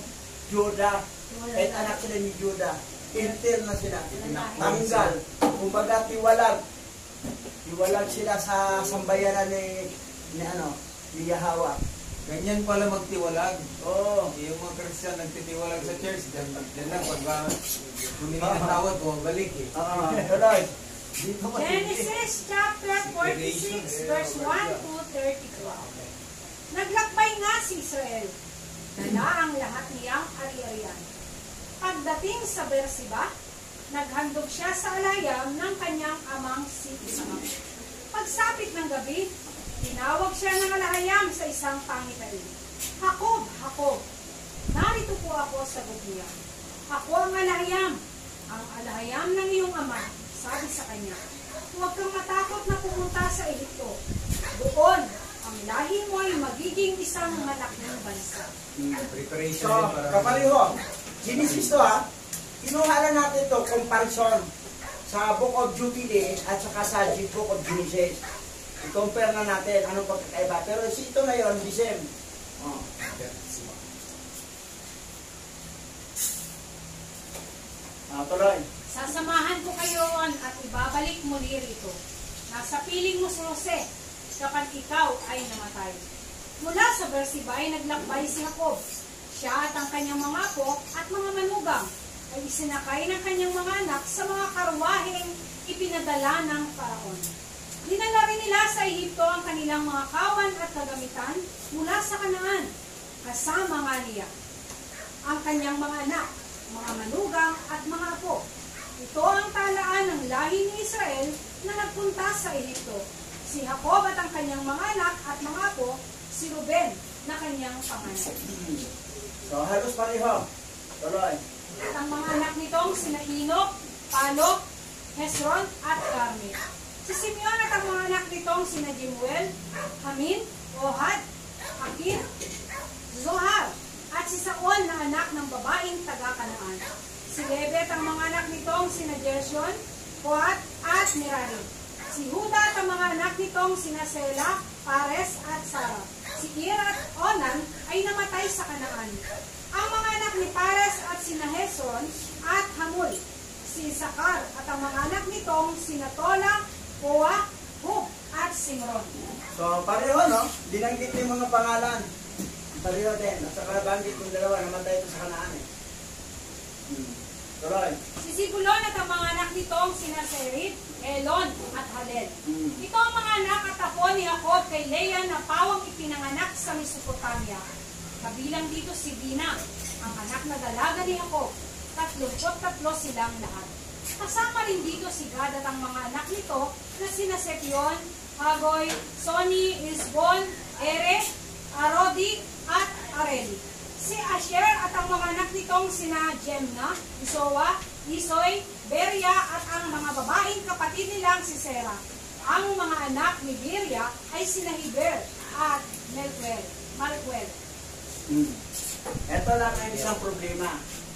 Judah. Kahit anak sila ni Judah. Intil na sila. Tanggal. Kumbaga tiwalag. Tiwalag sila sa sambayanan ni, ni ano, ni Yahweh. Ganyan pala magtiwalag. Oo. Yung mga Christian nagtitiwalag sa church, dyan, dyan lang pag ba humingi ng tawad, bumabalik eh. Oo. Tuloy. Dito pa. Genesis chapter forty-six, verse one to thirty-two. Naglakbay nga si Israel. Dala ang lahat niyang ari-arian. Pagdating sa Beersheba, naghandog siya sa alayam ng kanyang amang si Isaac. Pagsapit ng gabi, tinawag siya ng alayam sa isang pangitain. Jacob, Jacob, narito po ako sa bubniya. Ako ang alayam, ang alayam ng iyong ama. Sabi sa kanya, huwag kang matakot na pumunta sa Ehipto. Doon, ang lahi mo ay magiging isang malaking bansa. Preparation So, din para... kapaliho, Genesis to ha, kinuha lang natin to comparison sa Book of Jubilee at saka sa Book of Genesis. I-compare na natin anong pagkakaiba. Pero si ito ngayon, the same. Oh. Ah, tuloy. Sasamahan ko kayo at ibabalik muli rito. Nasa piling mo si Jose kapag ikaw ay namatay. Mula sa Beersheba ay naglakbay si Jacob. Siya at ang kanyang mga apo at mga manugang ay isinakay ng kanyang mga anak sa mga karwaheng ipinadala ng Paraon. Dinala rin nila sa Ehipto ang kanilang mga kawan at kagamitan mula sa Kanaan, kasama nga niya ang kanyang mga anak, mga manugang at mga apo. Ito ang talaan ng lahi ni Israel na nagpunta sa Ehipto. Si Jacob at ang kanyang mga anak at mga apo, si Ruben na kanyang panganay. So, halos pareho. Tuloy. At ang mga anak nitong sina Enoch, Palok, Hezron at Carmi. Si Simeon at ang mga anak nitong sina Jemuel, Hamin, Ohad, Akir, Zohar, at si Saul na anak ng babaeng taga-Kanaan. Si Levi at ang mga anak nitong sina Gershon, Kohat at Merari. Si Huda at ang mga anak nitong sina Sela, Pares at Sarah. Si Ir at Onan ay namatay sa Kanaan. Ang mga anak ni Pares at sina Hezron at Hamul. Si Sakar at ang mga anak nitong sina Tola, Poa, Hub at Simron. So, pareho, no? Dinanggit yung mga pangalan. Pareho din. At saka nabanggit yung dalawa, namatay ito sa Kanaan eh. Hmm. Tuloy. Si Zebulon at ang mga anak nitong sina Serid, Elon at Halel. Hmm. Ito ang mga anak at apo ni Jacob kay Leah na pawang ipinanganak sa Mesopotamia. Kabilang dito si Dina, ang anak na dalaga ni Jacob. Tatlong-put tatlo silang lahat. Kasama rin dito si Gad at ang mga anak nito na sina Sepion, Hagoy, Soni, Isbon, Ere, Arodi at Areli. Si Asher at ang mga anak nitong sina Jemna, Isowa, Isoy, Beria at ang mga babaeng kapatid nilang si Sera. Ang mga anak ni Beria ay sina Heber at Melquel. Malquel. Hmm. Ito lang ang isang problema.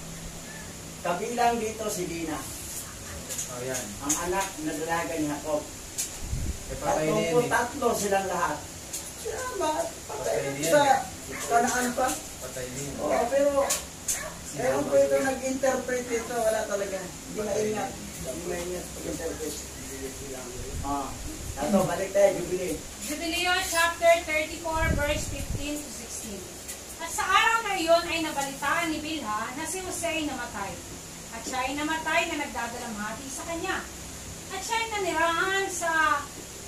Kabilang dito si Dina, Oh, yan. ang anak na dalaga ni Jacob. Eh, patay na yan Tatlong eh. tatlo silang lahat. Siya ba? Patay Patay na na yan sa eh. Kanaan pa. Patay na yun. Oo, pero ewan ko ito nag-interpret ito. Wala talaga. Hindi maingat. Hindi maingat pag-interpret. Ah, ito, balik tayo, Jubilee. Jubileo chapter thirty-four verse fifteen to sixteen. At sa araw na iyon ay nabalitaan ni Bilha na si Jose ay namatay. At siya ay namatay na nagdadalamhati sa kanya. At siya ay nanirahan sa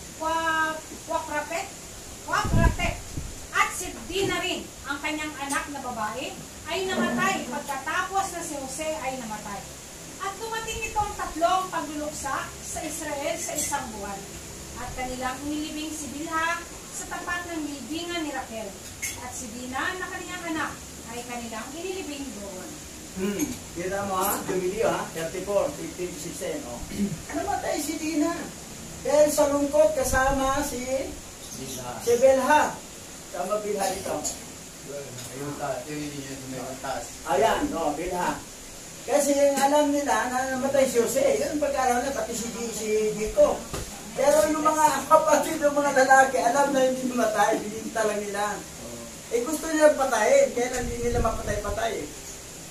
Wakrapet, Wakrapet. At si Dina rin, ang kanyang anak na babae, ay namatay pagkatapos na si Jose ay namatay. At dumating itong tatlong pagluluksa sa Israel sa isang buwan. At kanilang inilibing si Bilha sa tapat ng libingan ni Raquel. At si Dina na kanyang anak ay kanilang inilibing doon. Hmm. Kita mo ha, Jubilee ha, thirty-four, fifteen, sixteen. Oh. Namatay si Dina. Dahil sa lungkot kasama si si Bilha. Tama Bilha dito. Ayun, taas. Yun yun yun. Yung taas. Ayan, no, Bilha. Kasi yung alam nila na namatay si Jose, yun pag-alam na pati si, si Dico. Pero yung mga kapatid ng mga lalaki, alam na hindi namatay, binita lang nila. Eh gusto nila patayin, kaya hindi nila mapatay-patay eh.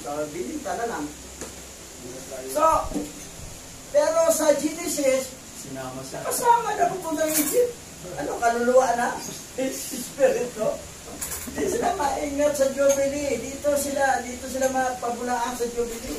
So, bininta na lang. So, pero sa Genesis, Sinama siya. kasama na pupunta ng Egypt. Ano, kaluluwa na? Espiritu. Hindi sila maingat sa Jubilee. Dito sila, dito sila mapabulaan sa Jubilee.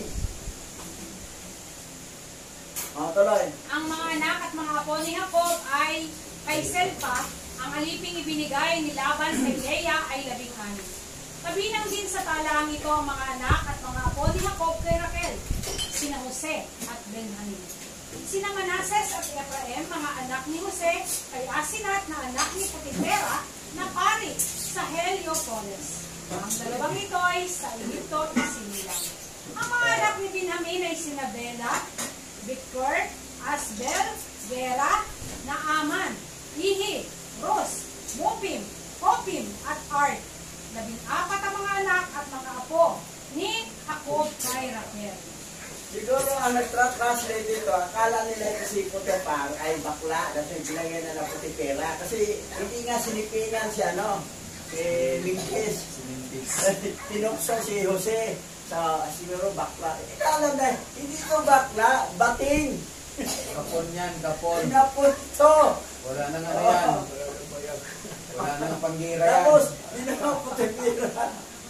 O, tuloy. Ang mga anak at mga apo ni Jacob ay kay Selpa, ang aliping ibinigay ni Laban sa Leia ay labing-anim. Kabilang din sa talaang ito ang mga anak at mga apo ni Jacob kay Raquel, sina Jose at Benjamin. Sina Manases at Ephraim, mga anak ni Jose, kay Asinat na anak ni Potipera na pari sa Heliopolis. Ang dalawang ito ay sa Egypto at sinilang. Ang mga anak ni Benjamin ay sina Bela, Bikor, Asbel, Gera, Naaman, Ihi, Ros, Mupim, Kopim, at Art. Labing-apat ang mga anak at mga apo ni Jacob kay Raquel. Siguro ang nag-translate dito, akala nila yung si Potipar ay bakla dahil bilangin na ng Potipera. Kasi hindi nga sinipingan siya, no? Si Mintis. Tinukso si Jose sa siguro bakla. Hindi ka alam na, hindi ito bakla, bating. Kapon yan, kapon. Pinapunto. Wala nang ano yan. Wala nang panggira yan. Tapos, hindi na ang Potipera.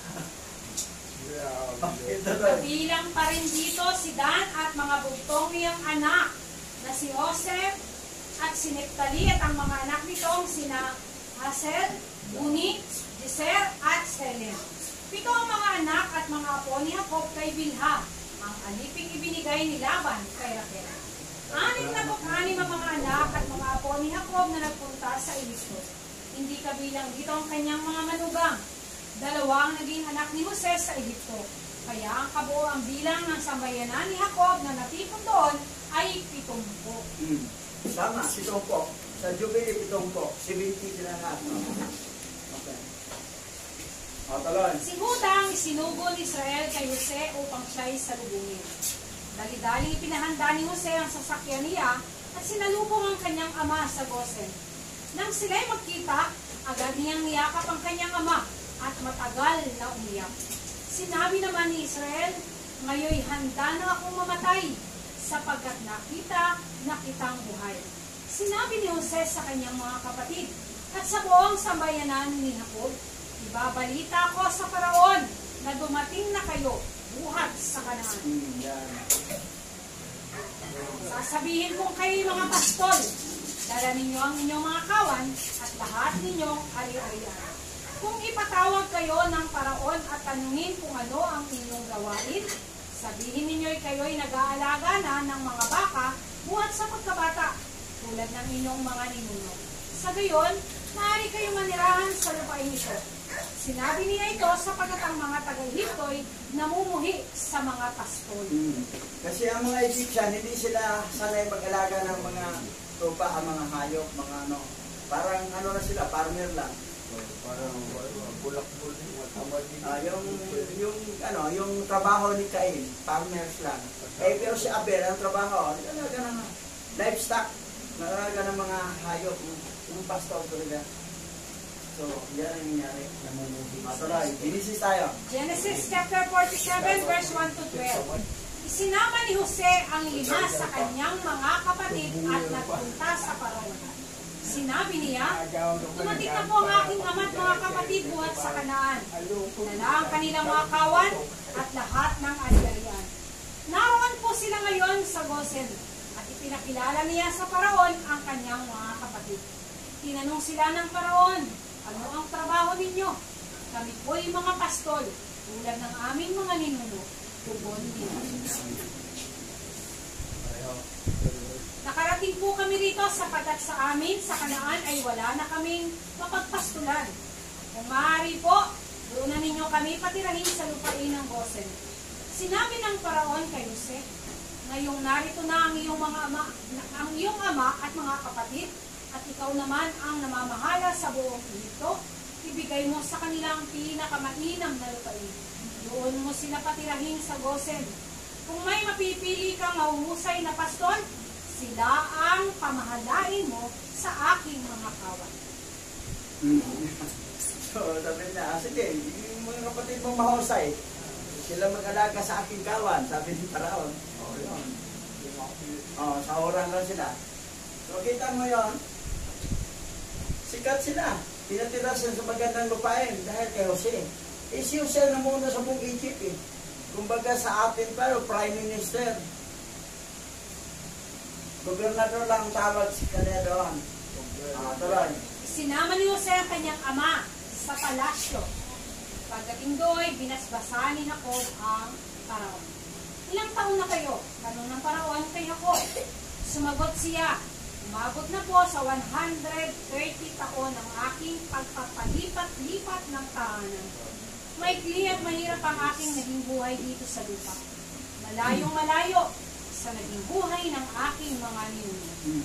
Kabilang pa rin dito si Dan at mga bugtong niyang anak na si Joseph at si Neptali at ang mga anak nitong sina Asel, Buni, Jeser at Selem. Pito ang mga anak at mga apo ni Jacob kay Bilha, ang aliping ibinigay ni Laban kay Raquel. Anim na anim ang mga anak at mga apo ni Jacob na nagpunta sa Egypto. Hindi kabilang dito ang kanyang mga manugang. Dalawa ang naging anak ni Jose sa Egypto. Kaya ang kabuoang bilang ng sambayanan ni Jacob na natipon doon ay pitumpo. Hmm. Tama, pitumpo. Sa Jubilee, pitumpo. seventy sila na. Okay. O, talon. Si Huda ang isinugol ni Israel kay Jose upang siya'y salubungin. Dali-daling ipinahanda ni Jose ang sasakyan niya at sinalubong ang kanyang ama sa Gosen. Nang sila'y magkita, agad niyang niyakap ang kanyang ama at matagal na umiyak. Sinabi naman ni Israel, ngayoy handa na akong mamatay sapagkat nakita na kitang buhay. Sinabi ni Jose sa kanyang mga kapatid at sa buong sambayanan ni Jacob, ibabalita ko sa Paraon na dumating na kayo buhat sa Kanaan. Hmm, yan. Sasabihin kong kayo mga pastol, dala ninyo ang inyong mga kawan at lahat ninyong ari-arian. Kung ipatawag kayo ng Paraon at tanungin kung ano ang inyong gawain, sabihin ninyo'y kayo'y nag-aalaga na ng mga baka buhat sa pagkabata, tulad ng inyong mga ninuno. Sa gayon, maaari kayong manirahan sa lupain ito. Sinabi niya ito sapagkat ang mga taga-Egypto'y namumuhi sa mga pastol. Hmm. Kasi ang mga Egyptian, hindi sila sanay mag-alaga ng mga tupa, ang mga hayop, mga ano. Parang ano na sila, farmer lang. Parang bulak-bulak. Ah, yung, yung, ano, yung trabaho ni Cain, farmers lang. Eh, pero si Abel, ang trabaho, nag-alaga ng livestock, nag-alaga ng mga hayop, yung pastor talaga. So, yan ang nangyari. Matuloy, Genesis tayo. Genesis chapter forty-seven, verse one to twelve. Isinama ni Jose ang lima sa kanyang mga kapatid at nagpunta sa Paraon. Sinabi niya, dumating na po ang aking ama at mga kapatid buhat sa Kanaan. Dala ang kanilang mga kawan at lahat ng ari-arian. Naroon po sila ngayon sa Gosen at ipinakilala niya sa Paraon ang kanyang mga kapatid. Tinanong sila ng Paraon, ano ang trabaho ninyo? Kami po'y mga pastol, tulad ng aming mga ninuno. Tugon din. Nakarating po kami rito sapagkat sa amin sa Kanaan ay wala na kaming mapagpastulan. Kung maaari po, doon na ninyo kami patirahin sa lupain ng Gosen. Sinabi ng Paraon kay Jose, ngayong narito na ang iyong mga ama, ang iyong ama at mga kapatid, at ikaw naman ang namamahala sa buong Egypto, ibigay mo sa kanilang pinakamainam na lupain. Doon mo sila patirahin sa Gosen. Kung may mapipili kang mahuhusay na pastol, sila ang pamahalain mo sa aking mga kawan. Hmm. So, sabi na, sige, yung mga kapatid mong mahusay, sila mag-alaga sa aking kawan, sabi ni Paraon. O, yun. O, sa oran lang sila. So, kita mo yun, sikat sila. Pinatira sila sa magandang lupain dahil kay Jose. Eh, si Jose na muna sa buong Egypt eh. Kumbaga sa atin pa, Prime Minister. Gobernador lang tawag si kanya doon. Ah, tuloy. Sinama ni Jose ang kanyang ama sa palasyo. Pagdating doon, binasbasan ni Jacob ang Paraon. Ilang taon na kayo? Tanong ng Paraon kay Jacob. Sumagot siya, umabot na po sa one hundred thirty taon ang aking pagpapalipat-lipat ng tahanan. Maikli at mahirap ang aking naging buhay dito sa lupa. Malayong malayo sa naging buhay ng aking mga ninuno. Hmm.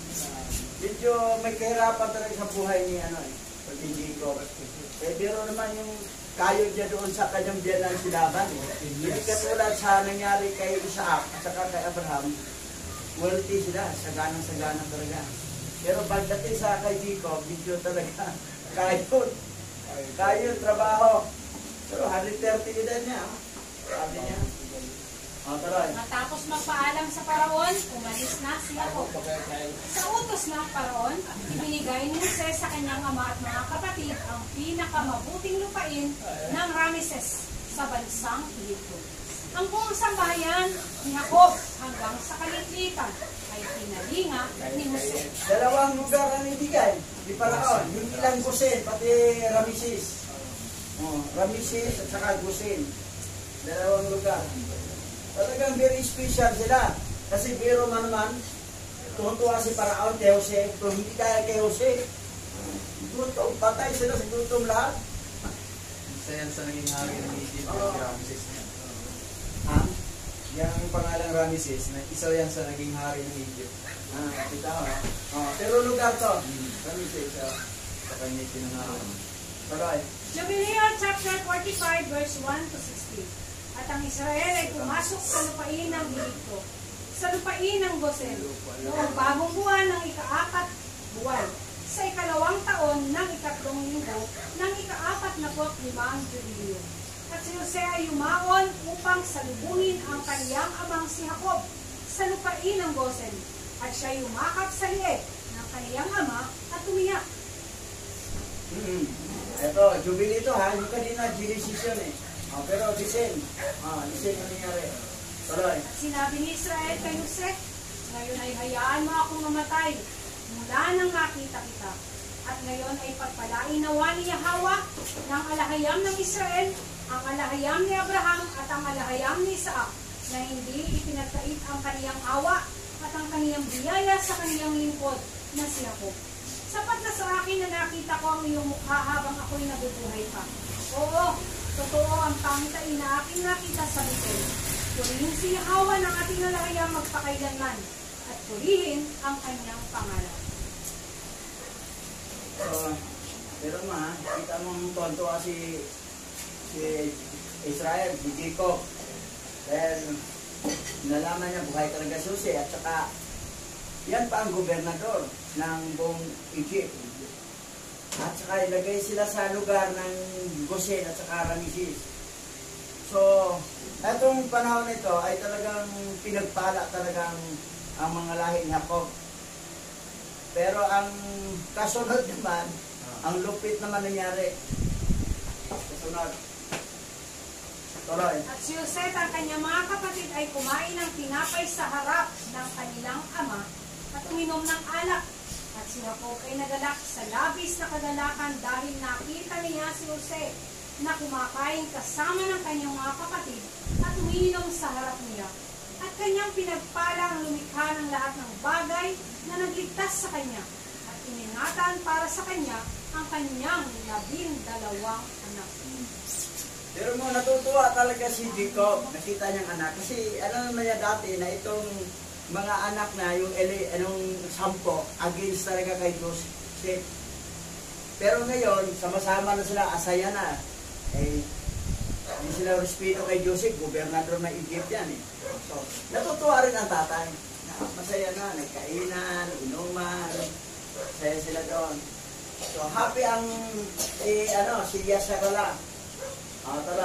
Medyo may kahirapan talaga sa buhay ni ano eh, pati Jacob. Eh, pero naman yung kayo niya doon sa kanyang biyanan si Laban. Eh. Hindi katulad sa nangyari kay Isaac at saka kay Abraham, wealthy sila, saganang-sagana talaga. Pero pagdating sa kay Jacob, medyo talaga kayo, kayo trabaho. Pero one hundred thirty edad niya, sabi niya. O, tuloy. Matapos magpaalam sa Paraon, umalis na si Jacob. Sa utos ng Paraon, ibinigay ni Jose sa kanyang ama at mga kapatid ang pinakamabuting lupain ng Rameses sa bansang Egypto. Ang buong sambahayan ni Jacob hanggang sa kalitlitan ay pinalinga ni Jose. Dalawang lugar ang ibigay ni Paraon. Hindi lang Gosen, pati Rameses. O, Rameses at saka Gosen. Dalawang lugar. Talagang very special sila. Kasi biro man naman, tuwa si Paraon kay Jose. Kung hindi dahil kay Jose, gutom, patay sila sa gutom lahat. Isa yan sa naging hari ng Egypt, Oo. si Ramses niya. Ha? Yung pangalang Ramses, na isa yan sa naging hari ng Egypt. Ah, kita mo. Oh, pero lugar to. Hmm. Rameses. Oh. Sa kanya pinangalan. Tuloy. Jubileo chapter forty-five verse one to sixteen. At ang Israel ay pumasok sa lupain ng Egypto, sa lupain ng Gosen, noong bagong buwan ng ikaapat buwan, sa ikalawang taon ng ikatlong linggo ng ikaapat na pot limang Jubileo. At si Jose ay yumaon upang salubungin ang kaniyang amang si Jacob sa lupain ng Gosen, at siya yumakap sa lieg ng kaniyang ama at umiyak. Hmm. Ito, Jubilee to ha. Yung kanina, Genesis yun eh. Oh, pero the same. Ah, the same ang nangyari. Tuloy. Sinabi ni Israel kay Jose, ngayon ay hayaan mo akong mamatay mula nang makita kita. At ngayon ay pagpalain nawa ni Yahweh ng alahayam ng Israel, ang alahayam ni Abraham at ang alahayam ni Isaac, na hindi ipinagkait ang kaniyang awa at ang kaniyang biyaya sa kaniyang lingkod na si Jacob. Sapat na sa akin na nakita ko ang iyong mukha habang ako'y nabubuhay pa. Oo, totoo ang pangitain na aking nakita sa Bethel. Purihin si Yahweh ng ating alahayam magpakailanman at purihin ang kanyang pangalan. So, pero ma, kita mong tonto si si Israel, si Jacob. Dahil nalaman niya buhay talaga si Jose at saka yan pa ang gobernador ng buong Egypt. At saka ilagay sila sa lugar ng Gosen at saka Rameses. So, etong panahon nito ay talagang pinagpala talagang ang mga lahi ni Jacob. Pero ang kasunod naman, ang lupit naman nangyari. Kasunod. Tuloy. At si Jose at ang kanyang mga kapatid ay kumain ng tinapay sa harap ng kanilang ama at uminom ng alak. At si Jacob ay nagalak sa labis na kagalakan dahil nakita niya si Jose na kumakain kasama ng kanyang mga kapatid at umiinom sa harap niya. At kanyang pinagpala ang lumikha ng lahat ng bagay na nagligtas sa kanya at iningatan para sa kanya ang kanyang labing dalawang anak. Pero mo natutuwa talaga si Jacob, nakita niyang anak. Kasi alam naman niya dati na itong mga anak na yung eli, anong sampo against talaga kay Joseph. Pero ngayon, sama-sama na sila, asaya na. Eh, hindi sila respeto kay Joseph, gobernador ng Egypt yan eh. So, natutuwa rin ang tatay. Na masaya na, nagkainan, inuman, masaya sila doon. So, happy ang, eh, ano, si Yasharala. Ah, talay.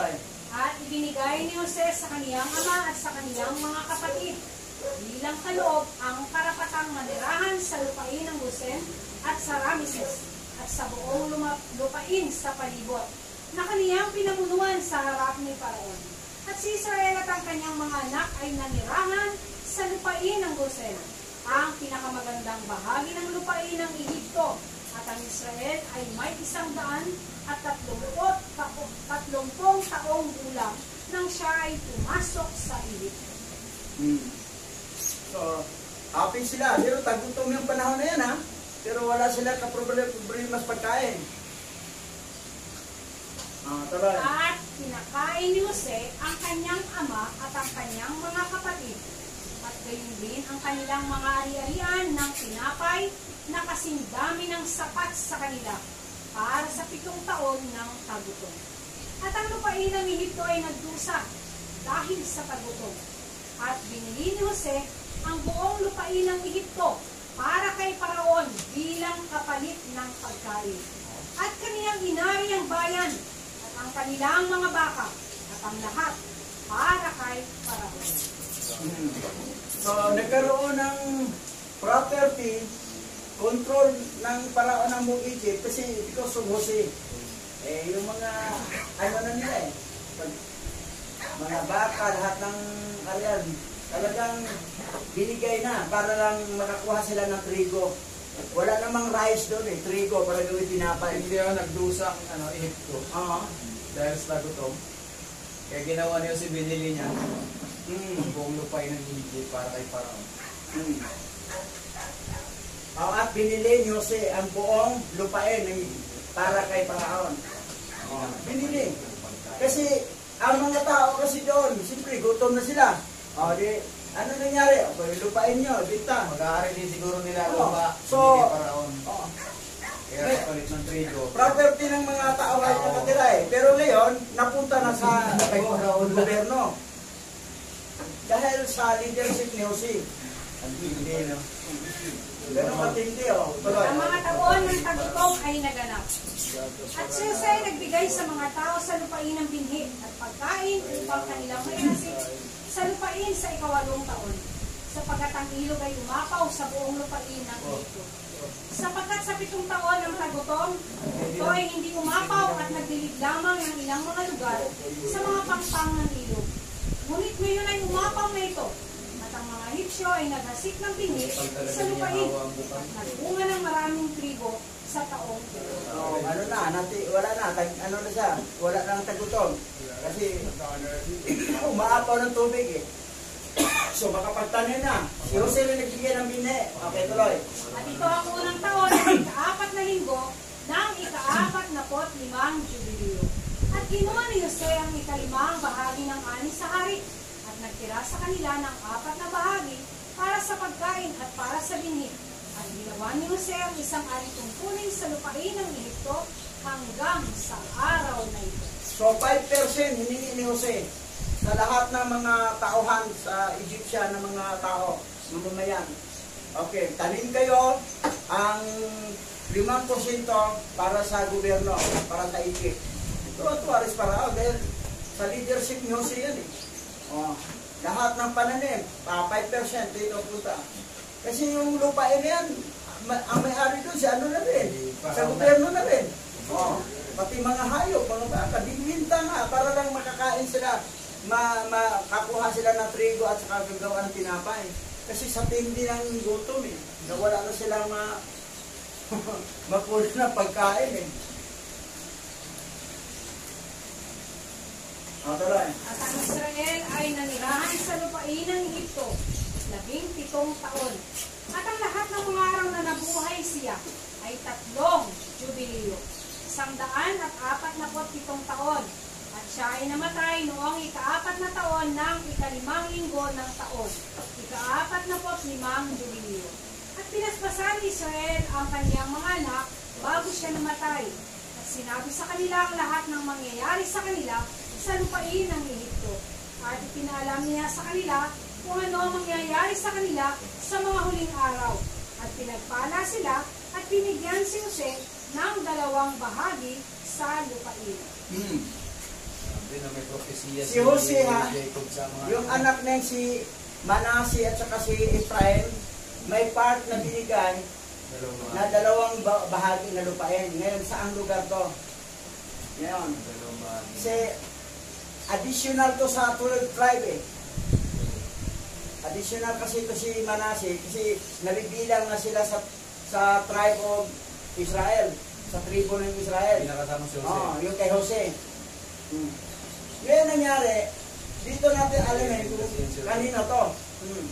At ibinigay ni Jose sa kaniyang ama at sa kaniyang mga kapatid bilang kaloob ang karapatang manirahan sa lupain ng Gosen at sa Rameses at sa buong luma- lupain sa palibot na kaniyang pinamunuan sa harap ni Paraon. At si Israel at ang kanyang mga anak ay nanirahan sa lupain ng Gosen, ang pinakamagandang bahagi ng lupain ng Ehipto. At ang Israel ay may isang daan at tatlumpot, tatlumpong taong gulang nang siya ay pumasok sa Ehipto. Hmm. So, happy sila. Pero tagutom yung panahon na yan, ha? Pero wala sila kaproblema sa pagkain. Ah, tara. At pinakain ni Jose ang kanyang ama at ang kanyang mga kapatid. At gayon din ang kanilang mga ari-arian ng tinapay na kasing dami ng sapat sa kanila para sa pitong taon ng tagutom. At ang lupain ng Ehipto ay nagdusa dahil sa tagutom. At binili ni Jose ang buong lupain ng Ehipto para kay Paraon bilang kapalit ng pagkain. At kaniyang inari ang bayan at ang kanilang mga baka at ang lahat para kay Paraon. Hmm. So, nagkaroon ng property, control ng Paraon ng buong Egypt kasi because of Jose. Eh, yung mga, ano na nila eh, pag, mga baka, lahat ng areal, talagang binigay na para lang makakuha sila ng trigo. Wala namang rice doon eh, trigo para gawin tinapay. Hindi ako nagdusa ang ano, Ehipto Oo. dahil sa tagutom. Kaya ginawa niyo si binili niya Hmm. ang buong lupain ng Egypt para kay Paraon. Hmm. Oh, at binili ni Jose ang buong lupain ng para kay Paraon. Oh, binili. Kasi ang mga tao kasi doon, siyempre gutom na sila. O, di, ano nangyari? O, yung lupain nyo, bita. Mag-aari din siguro nila Oo. lupa So, hindi kay Paraon. O, Kaya may- kapalit ng trigo. property ng mga tao ay nakatira eh. Pero ngayon, napunta na sa Kay Paraon na. gobyerno. Dahil sa leadership ni Jose. Ang hindi, no? Ganun matindi, o. Tuloy. Ang mga taon ng tagutom ay naganap. At si Jose ay nagbigay sa mga tao sa lupain ng binhi at pagkain upang kanilang mairasik sa lupain sa ikawalong taon, sapagkat ang ilog ay umapaw sa buong lupain ng Ehipto. Sapagkat sa pitong taon ng tagutom, ito ay hindi umapaw at nagdilig lamang ng ilang mga lugar sa mga pangpang ng ilog. Ngunit ngayon ay umapaw na ito, at ang mga Ehipsyo ay naghasik ng binhi sa lupain at nagbunga ng maraming trigo sa taong ito. Oh, ano na, nati, wala na, tag, ano na siya, wala nang tagutom. Kasi umaapaw ng tubig eh. So makapagtanim na. Si Jose rin nagbigay ng bine. Okay, tuloy. At ito ang unang taon ng ikaapat na linggo ng ikaapat na pot limang jubileo. At kinuha ni Jose ang ikalimang bahagi ng ani sa hari at nagtira sa kanila ng apat na bahagi para sa pagkain at para sa binhi. At ginawa ni Jose ang isang ari tungkulin sa lupain ng Ehipto hanggang sa araw na ito. So five percent hiningi ni Jose sa lahat ng mga tauhan sa Egyptian na mga tao, mamamayan. Okay, tanim kayo ang limang porsyento para sa gobyerno, para sa Egypt. Ito ang tuwaris para oh, dahil sa leadership ni Jose yan eh. Oh, lahat ng pananim, uh, five percent dito punta. Kasi yung lupain yan, ma- ang may-ari doon si ano na rin, sa gobyerno na rin. Oh, pati mga hayop, mga baka, binibinta nga para lang makakain sila, ma makakuha sila ng trigo at saka gagawa ng tinapay. Kasi sa tindi ng gutom eh, nawala na silang ma mapuno ng pagkain eh. O, tuloy. At ang Israel ay nanirahan sa lupain ng Ehipto, labing pitong taon. At ang lahat ng mga araw na nabuhay siya ay tatlong jubileo, isang daan at apat na pitong taon. At siya ay namatay noong ikaapat na taon ng ikalimang linggo ng taon, ikaapat na limang jubileo. At pinaspasan ni Israel ang kaniyang mga anak bago siya namatay. At sinabi sa kanila ang lahat ng mangyayari sa kanila sa lupain ng Ehipto. At ipinaalam niya sa kanila kung ano ang mangyayari sa kanila sa mga huling araw. At pinagpala sila at binigyan si Jose ng dalawang bahagi sa lupain. Hmm. Hindi na may propesya Si Jose, ha? Jacob sa mga... Yung anak na yun, si Manase at saka si Ephraim, may part na binigay Dalawa. na dalawang ba- bahagi na lupain. Ngayon, saang lugar to? Ngayon. Dalawang bahagi. Kasi additional to sa twelve tribe eh. Additional kasi ito si Manase kasi nabibilang na sila sa sa tribe of Israel, sa tribo ng Israel. Pinakasama si Jose. Oo, yung kay Jose. Hmm. Ngayon nangyari, dito natin alamin kung kanino to. Hmm.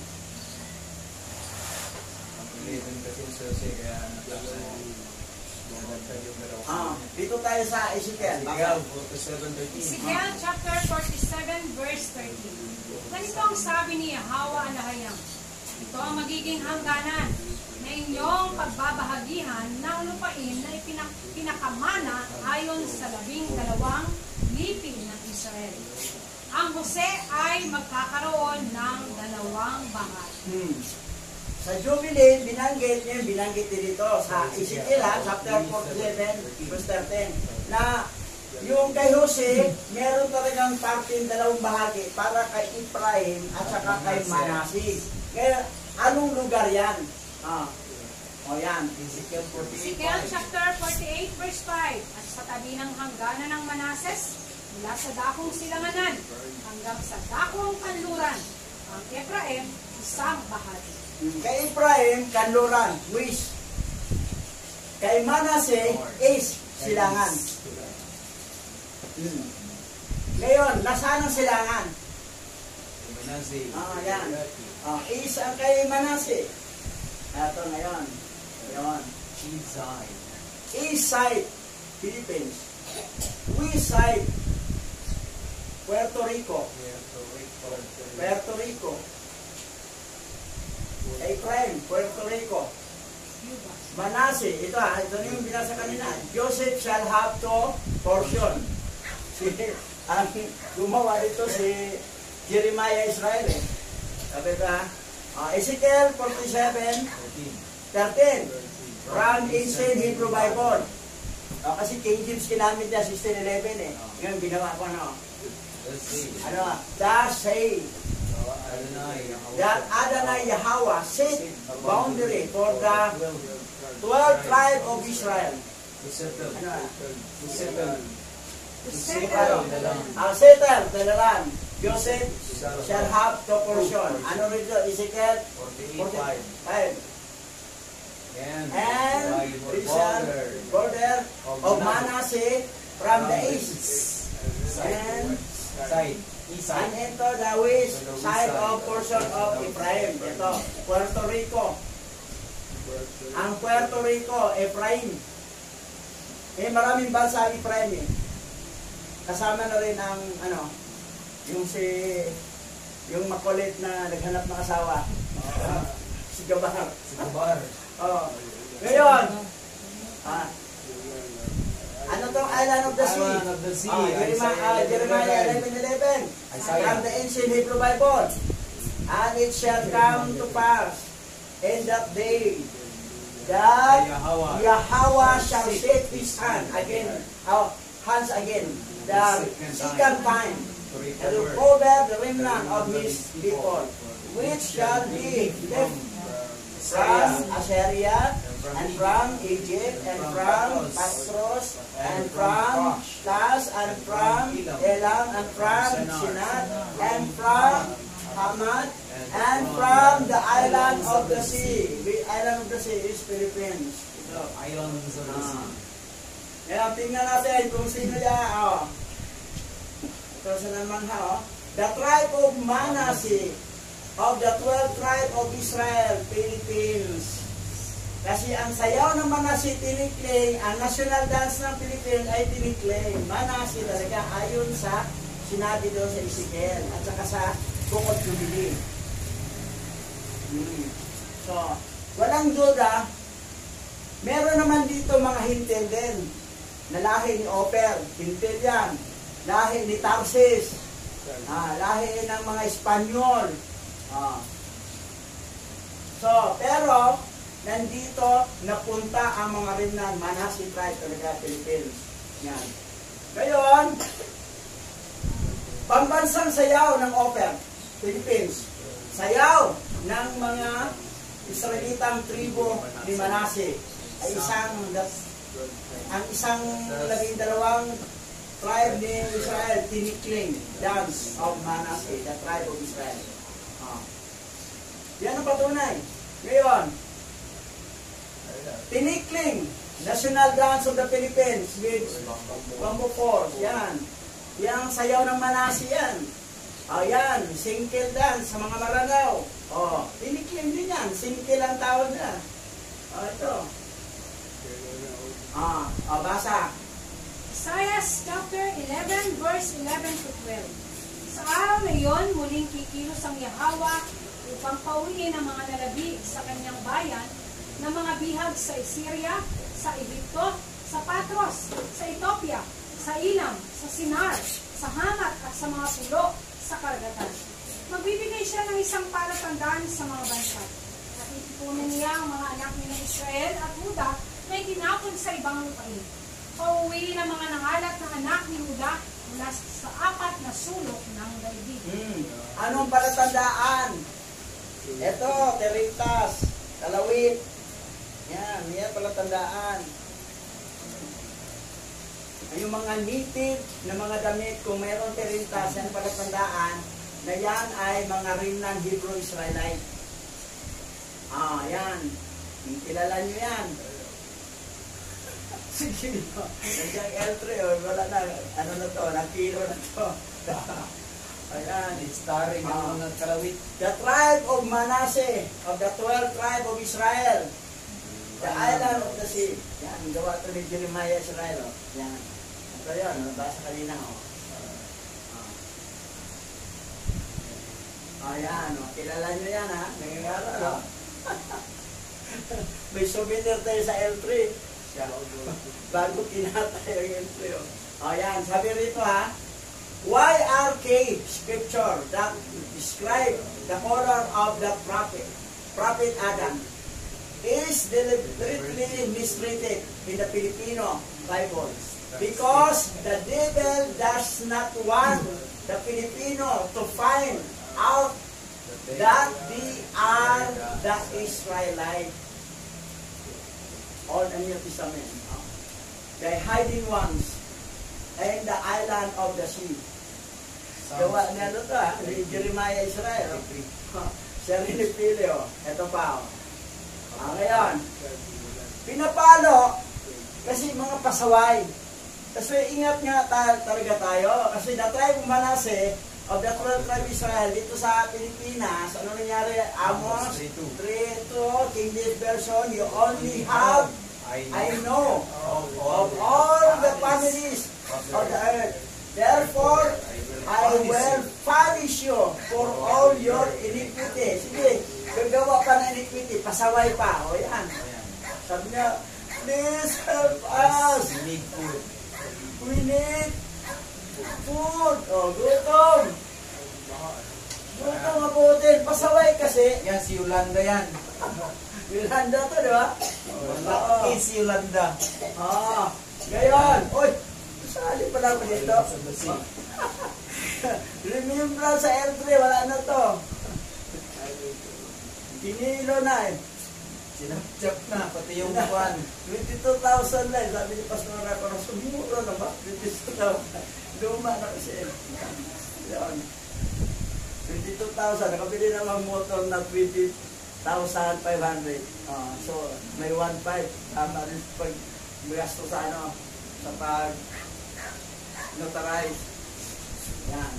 Ang eleven kasi si Jose kaya naglalaro. Nagdagdag yung dalawa. Ah, dito tayo sa Ezekiel. Ezekiel forty-seven thirteen. Ezekiel chapter forty-seven verse thirteen. Ganito ang sabi ni Yahweh Anahayam. Ito ang magiging hangganan na inyong pagbabahagihan ng lupain na ipinak pinakamana ayon sa labing dalawang lipin ng Israel. Ang Jose ay magkakaroon ng dalawang bahagi. Hmm. Sa Jubilee, binanggit niya, binanggit din dito sa Ezekiel, ha, chapter forty-seven, verse thirteen, na yung kay Jose, meron talagang parting dalawang bahagi para kay Ephraim at saka kay Manase. Kaya, anong lugar yan? Ah. O yan. Ezekiel forty-eight Ezekiel chapter forty-eight verse five. At sa tabi ng hangganan ng Manases, mula sa dakong silanganan hanggang sa dakong kanluran, ang Ephraim, isang bahagi. Kay Ephraim, kanluran, wis. Kay Manase, is, silangan. Hmm. Ngayon, nasaan ang silangan? Manase. Ah, yan. Ah, is ang kay Manase. Ito ngayon. Ngayon. East side. East side, Philippines. West side, Puerto Rico. Puerto Rico. Puerto Rico. Ephraim, Puerto Rico. Cuba. Manase, ito ha, ito na yung binasa kanina. Joseph shall have to portion. Si, ang gumawa dito si Jeremiah Israel eh. Sabi ka, uh, Ezekiel forty-seven, thirteen. thirteen. From Ancient Hebrew Bible. Uh, kasi King James kinamit niya sixteen eleven eh. Ngayon ginawa ko ano. Let's see. Ano, thus say Adonai. that Adonai Yahweh set boundary for the twelve tribe of Israel. To settle. Ano ah? To settle. To Settle. settle. Ang settle, dalalan. Joseph shall have to portion. Ano rito? Ezekiel forty-eight five. five. And, And by Richard, border border of Manasseh from the east. side. And Side. East and side. enter the west side of portion of Ephraim. Ito, Puerto Rico. Ang Puerto Rico, Ephraim. Eh, maraming bansa ang Ephraim eh. Kasama na rin ang, ano, yung si, yung makulit na naghanap ng asawa. Uh, si Gabar. Si Kubar. Oh. Ngayon, ah, ano tong Island of the Sea? Island of the Sea. Ah, Jeremiah, ah, Jeremiah eleven eleven. Isaiah. From the ancient Hebrew Bible. And it shall come to pass in that day that Yahweh. Yahweh shall set his hand again, oh, hands again, the second time, and will cover the remnant of his people, which shall be left from Assyria, and from Egypt, and from Patros, and from Tas, and from Elam, and from Sinat, and from Hamad, and from the island of the sea. The island of the sea is Philippines. Ito. Islands of the sea. Ngayon, tingnan natin kung sino yan. Oh. Ito sa naman ha. Oh. The tribe of Manasseh of the twelve tribe of Israel, Philippines. Kasi ang sayaw ng Manasseh tiniklaim, ang national dance ng Philippines ay tiniklaim. Manasseh talaga ayon sa sinabi doon sa Ezekiel at saka sa Book of Jubilee. Hmm. So, walang duda, meron naman dito mga hintil din. Na lahi ni Oper, hintil yan. Lahi ni Tarsis, ah, lahi ng mga Espanyol. Ah. So, pero, nandito, napunta ang mga rimnan, Manasseh tribe talaga, Philippines. Yan. Ngayon, Pambansang sayaw ng Oper, Philippines. Sayaw ng mga Israelitang tribo ni Manase ay isang ang isang labing dalawang tribe ni Israel, tinikling dance of Manase, the tribe of Israel. Ah. Yan ang patunay. Ngayon, tinikling, national dance of the Philippines with bamboo force. Yan. Yan ang sayaw ng Manase yan. O yan, singkil dance sa mga Maranao. O, tinikling din yan. Singkil ang tawag na. O, ito. Ah, o, basa. Isaiah chapter eleven, verse eleven to twelve. Sa araw na iyon, muling kikilos ang Yahweh upang pauwiin ang mga nalabi sa kanyang bayan na mga bihag sa Assyria, sa Egypto, sa Patros, sa Ethiopia, sa Ilam, sa Sinar, sa Hamat at sa mga pulo sa karagatan. Magbibigay siya ng isang palatandaan sa mga bansa. At itipunin niya ang mga anak ni Israel at Juda na itinapon sa ibang lupain. Pauwi ng mga nangalat ng anak ni Juda mula sa apat na sulok ng daigdig. Hmm. Anong palatandaan? Ito, teritas, kalawit. Yan, yan palatandaan. Yung mga native na mga damit, kung mayroong teritas, yan palatandaan na yan ay mga rimnang Hebrew-Israelite. Ah, yan. Kilala nyo yan. Sige, nandiyan L three, oh, wala na, ano na to, nakilo na to. Ayan. It's starring Ah. ang mga kalawit. The tribe of Manasseh, of the twelve tribe of Israel, the island of the sea. Yan, gawa ito ni Jeremiah Israel. Oh. Yan. Ito yun, nabasa kanina. Oh. Ah, yan, oh. Kilala nyo yan, ha? Nangyayara, no? May souvenir tayo sa L three. Bago kinatay ang L three, oh. Oh, yan, sabi rito, ha? Y R K scripture that describe the color of the prophet, Prophet Adam, is deliberately mistreated in the Filipino Bible because the devil does not want the Filipino to find out that they are the Israelite. All the New Testament. The hiding ones in the island of the sea. Gawa na ano to ha? Ni Jeremiah Israel. Siya rin nipili o. Ito pa o. Ah, ngayon, pinapalo kasi mga pasaway. Kasi ingat nga ta talaga tayo. Kasi the tribe of Manasseh of the twelve tribe Israel dito sa Pilipinas, ano nangyari? Amos three two, King James Version, you only have I know of all the families of the earth. Therefore, I will punish you for all your iniquity. Sige, gagawa pa ng iniquity, pasaway pa. O yan. Sabi niya, please help us. We need food. We need food. O, gutom. Gutom mabutin. Pasaway kasi. Yan, si Yolanda yan. Yolanda to, di ba? Oo. Eh, si Yolanda. Ah, ngayon. Uy, sali pala ako dito. Remember sa L three, wala na to. Kinilo na eh. Sinapchap na, pati yung buwan. twenty-two thousand na eh. Sabi ni Pastor Rako, sumuro na ba? twenty-two thousand. Luma na kasi. Yun. twenty-two thousand. Nakabili naman motor na twenty thousand five hundred. Uh, so, may one point five. Tama rin pag gasto sa ano, sa pag notarize. Yan.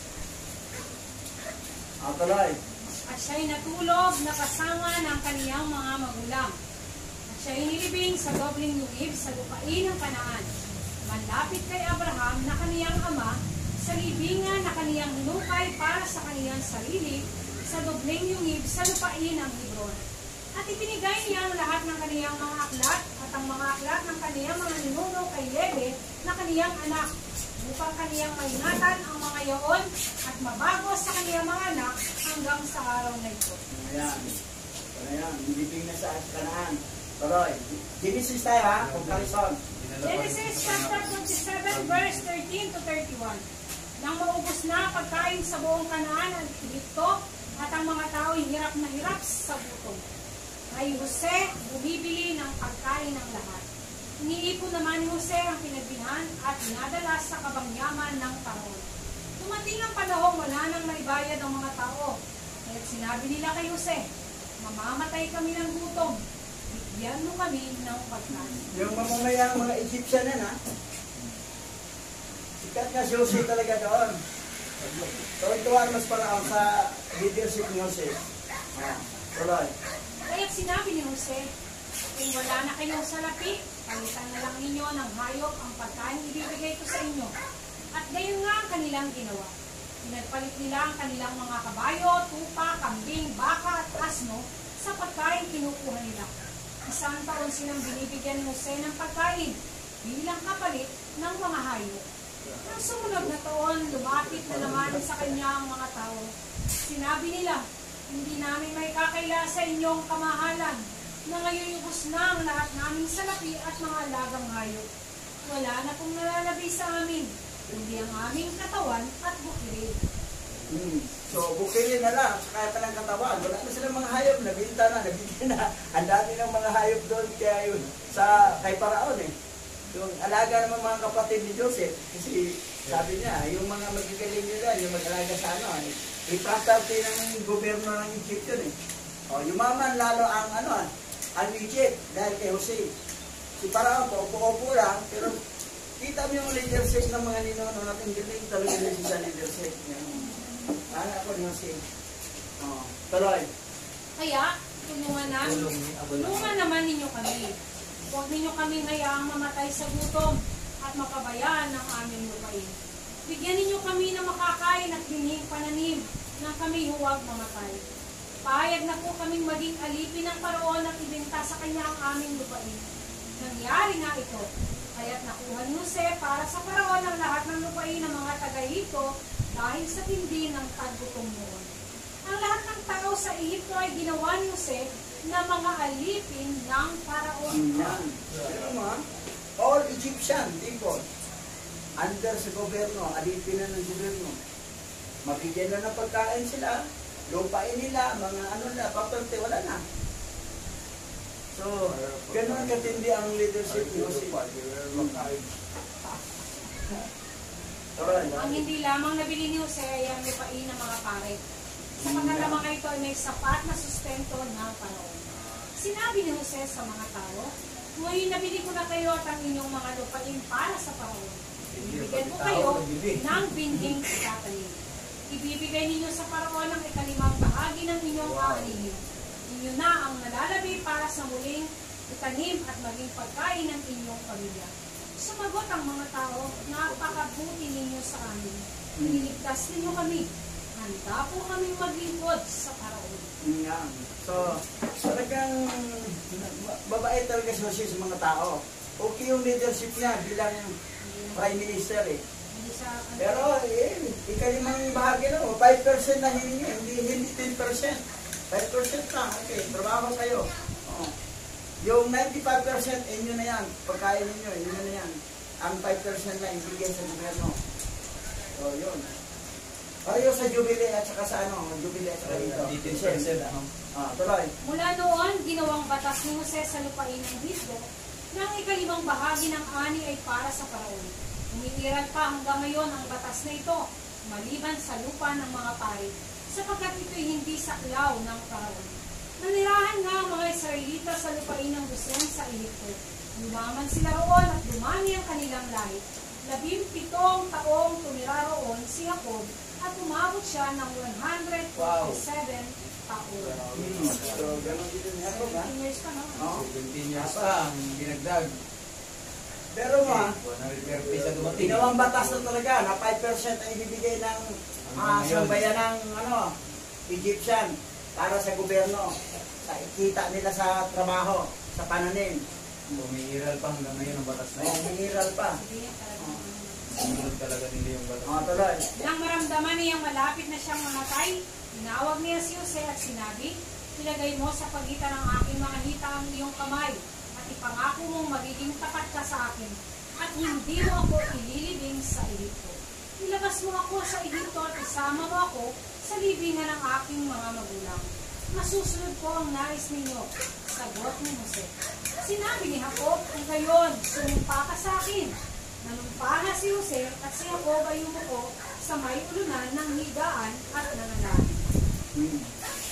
Ah, tuloy. At siya'y natulog na kasama ng kaniyang mga magulang. At siya'y nilibing sa dobling lungib sa lupain ng Kanaan. Malapit kay Abraham na kaniyang ama, sa libingan na kaniyang hinukay para sa kaniyang sarili, sa dobling lungib sa lupain ng Hebron. At ipinigay niya ang lahat ng kaniyang mga aklat at ang mga aklat ng kaniyang mga ninuno kay Lebe na kaniyang anak, upang kaniyang maingatan ang mga yaon at mabago sa kaniyang mga anak hanggang sa araw na ito. Ayan. Ayan. Libing na sa Kanaan. Tuloy. Genesis tayo ha. Comparison. Genesis chapter twenty-seven verse thirteen to thirty-one. Nang maubos na pagkain sa buong Kanaan at Egipto, at ang mga tao ay hirap na hirap sa gutom. Kay Jose, bumibili ng pagkain ng lahat. Iniipon naman ni Jose ang pinagbilhan at dinadala sa kabangyaman ng Paraon. Dumating ang panahong wala nang maibayad ang mga tao. Kaya sinabi nila kay Jose, mamamatay kami ng gutom. Bigyan mo kami ng pagkain. Yung mamamayang mga Egyptian yan, ha? Sikat nga si Jose talaga doon. Tuwan-tuwan mas paraon sa leadership ni Jose. Ah, tuloy. Kaya't sinabi ni Jose, kung wala na kayong salapi, palitan na lang ninyo ng hayop ang pagkain ibibigay ko sa inyo. At gayon nga ang kanilang ginawa. Pinagpalit nila ang kanilang mga kabayo, tupa, kambing, baka at asno sa pagkain kinukuha nila. Isang taon silang binibigyan ni Jose ng pagkain bilang kapalit ng mga hayop. Nang sumunod na taon, lumapit na naman sa kanya ang mga tao. Sinabi nila, hindi namin may kakaila sa inyong kamahalan na ngayon ubos na ang lahat naming salapi at mga alagang hayop. Wala na pong nalalabi sa amin, kundi ang aming katawan at bukirin. Hmm. So, bukilin na lang, saka ka ng katawan. Wala na silang mga hayop, nabinta na, nabigyan na. Ang dami ng mga hayop doon, kaya yun, sa kay Paraon eh. Yung alaga naman mga kapatid ni Joseph, kasi sabi niya, yung mga magagaling nila, yung mag-alaga sa ano, eh, i-property ng gobyerno ng Egypt yun eh. O, yumaman lalo ang ano, ang Egypt, dahil kay Jose. Si Paraon po, upo-upo lang, pero kita mo yung leadership ng mga ninuno natin, galing talaga nila sa leadership. Ano ako ni Jose? O, tuloy. Kaya, tulungan na, tulungan naman ninyo kami. Huwag ninyo kami hayaang mamatay sa gutom at mapabayaan ng aming lupain. Bigyan ninyo kami ng makakain at hining pananim nang kami huwag mamatay. Payag na po kaming maging alipin ng Paraon at ibenta sa kanya ang aming lupain. Nangyari nga ito, kaya't nakuha ni Jose para sa Paraon ang lahat ng lupain ng mga taga-Ehipto dahil sa tindi ng taggutom noon. Ang lahat ng tao sa Ehipto ay ginawa ni Jose na mga alipin ng Paraon. Yan. Pero mga, all Egyptian people, under sa gobyerno, alipin na ng gobyerno. Mabigyan na ng pagkain sila, lupain nila, mga ano na, paperte, wala na. So, ganun katindi ang leadership ni Jose. Ang hindi lamang nabili ni Jose ay ang lupain ng mga pare. Sa pangalamang ito ay may sapat na sustento ng Paraon. Sinabi ni Jose sa mga tao, ngayon nabili ko na kayo at ang inyong mga lupain para sa Paraon. Ibibigyan ko kayo ng binding itatanim. Ibibigay ninyo sa Paraon ang ikalimang bahagi ng inyong aanihin. Inyo na ang nalalabi para sa muling itanim at maging pagkain ng inyong pamilya. Sumagot ang mga tao, napakabuti ninyo sa amin. Iniligtas ninyo kami. Handa po kaming maglingkod sa Paraon. Yan. So, talagang babae talaga si Jose sa mga tao. Okay yung leadership niya bilang prime minister eh. Hindi sa... Pero eh, ikalimang bahagi na, five percent na hiningi, hindi, hindi ten percent. five percent na, okay, trabaho kayo. Oo. Yung ninety-five percent, inyo na yan. Pagkain ninyo, inyo na yan. Ang five percent na ibigay sa gobyerno. So, yun. Pareho sa Jubilee at saka sa ano, Jubilee at saka dito. ten percent, ano? Ah, tuloy. Mula noon, ginawang batas ni Jose sa lupain ng Ehipto na ang ikalimang bahagi ng ani ay para sa Paraon. Umiiral pa hanggang ngayon ang batas na ito, maliban sa lupa ng mga pari, sapagkat ito'y hindi saklaw ng Paraon. Nanirahan nga ang mga Israelita sa lupain ng Goshen sa Ehipto. Lumaman sila roon at dumami ang kanilang lahi. Labimpitong taong tumira roon si Jacob at umabot siya ng one hundred forty-seven taon. Hmm. So, gano'n dito niya po, ha? seventeen years pa, no? Oo. seventeen years pa ang dinagdag. Pero ma, one hundred thirty sa dumating. ginawang batas na talaga na five percent ay ibibigay ng uh, sambayan ng ano, Egyptian para sa gobyerno. Sa ikita nila sa trabaho, sa pananim. Umiiral pa hanggang ngayon ang batas na Oh, yun. hiniral pa. Hindi niya talaga. Sinunod talaga nila yung batas. Oh, tuloy. Nang maramdaman niyang malapit na siyang mamatay, tinawag niya si Jose at sinabi, ilagay mo sa pagitan ng aking mga hita ang iyong kamay at ipangako mong magiging tapat ka sa akin at hindi mo ako ililibing sa Ehipto. Ilabas mo ako sa Ehipto at isama mo ako sa libingan ng aking mga magulang. Masusunod ko ang nais ninyo, sagot ni Jose. Sinabi ni Jacob, kung gayon, sumumpa ka sa akin. Nanumpa na si Jose at si Jacob ay yumuko sa may ulunan ng higaan at nanalangin. Hmm.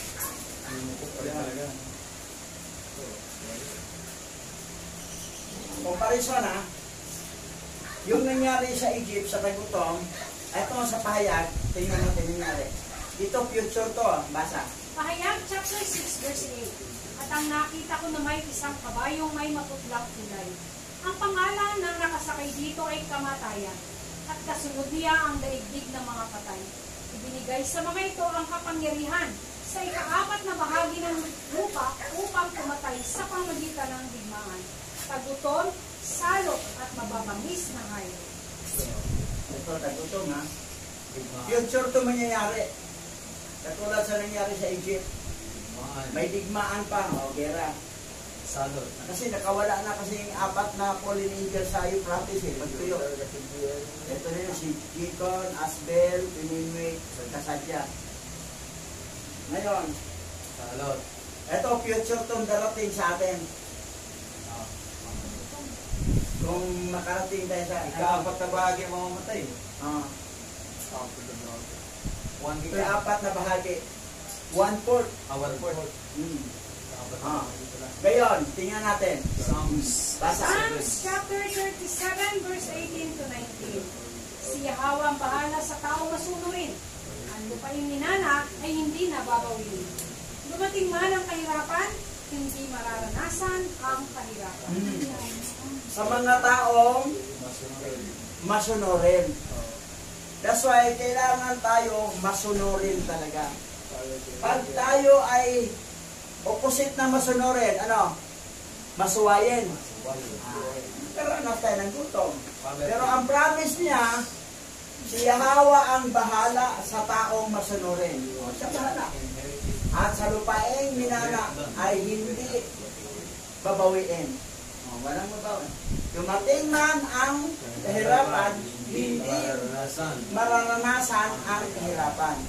Comparison ha, yung nangyari sa Egypt, sa kagutom, ito sa pahayag, tingnan natin nangyari. Ito future to, basa. Pahayag chapter six verse eight. At ang nakita ko na may isang kabayong may maputlang kulay. Ang pangalan ng nakasakay dito ay Kamatayan, at kasunod niya ang daigdig ng mga patay. Ibinigay sa mga ito ang kapangyarihan sa ikaapat na bahagi ng lupa upang pumatay sa pamagitan ng digmaan, tagutom, salot at mababangis na hayop. Ito, tagutom ha. Future to mangyayari. Katulad sa nangyari sa Egypt. May digmaan pa, o gera. Salot. Kasi nakawala na kasi yung apat na Polynesian sa Euphrates eh, magtuyo. Ito rin si Gikon, Asbel, Pinimwik, Kasadya. Ngayon, Salot. ito future tong darating sa atin. Kung makarating tayo sa Ikaapat na bahagi mamamatay. Ah, One ito yung apat na bahagi. One fourth. Ah, one fourth. Hmm. Ikaapat na Ah. bahagi pala. Ngayon, tingnan natin. Psalms. Basa. Psalms chapter thirty-seven verse eighteen to nineteen. Si Yahweh ang bahala sa taong masunurin. Ang lupain ni Nana ay hindi nababawin. Dumating man ang kahirapan, hindi mararanasan ang kahirapan. Sa mga taong masunurin. That's why, kailangan tayo masunurin talaga. Pag tayo ay opposite na masunurin, ano? Masuwayin. Magkaranas tayo ng gutom. Pero ang promise niya, si Yahweh ang bahala sa taong masunurin. O, siya bahala. At sa lupaing minana ay hindi babawiin. O, walang babawi. Dumating man ang kahirapan, hindi mararanasan ang kahirapan.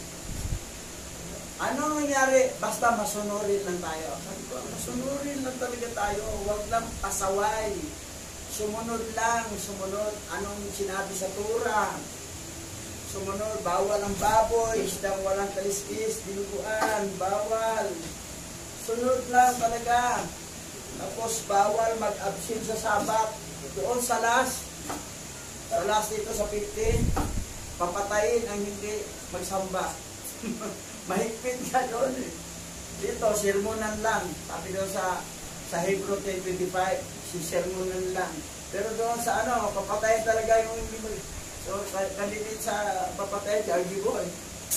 Ano nangyari? Basta masunurin lang tayo. Sabi ko, masunurin lang talaga tayo. Huwag lang pasaway. Sumunod lang, sumunod. Anong sinabi sa Tura? Sumunod, bawal ang baboy, isdang walang kaliskis, dinuguan, bawal. Sunod lang talaga. Tapos bawal mag-absent sa Sabat. Doon sa last, sa last dito sa fifteen, papatayin ang hindi magsamba. Mahigpit ka doon eh. Dito, sermonan lang. Sabi doon sa sa Hebrew ten twenty-five, si sermonan lang. Pero doon sa ano, papatayin talaga yung hindi mag... So, kandidat sa papatayin, si Argy Boy.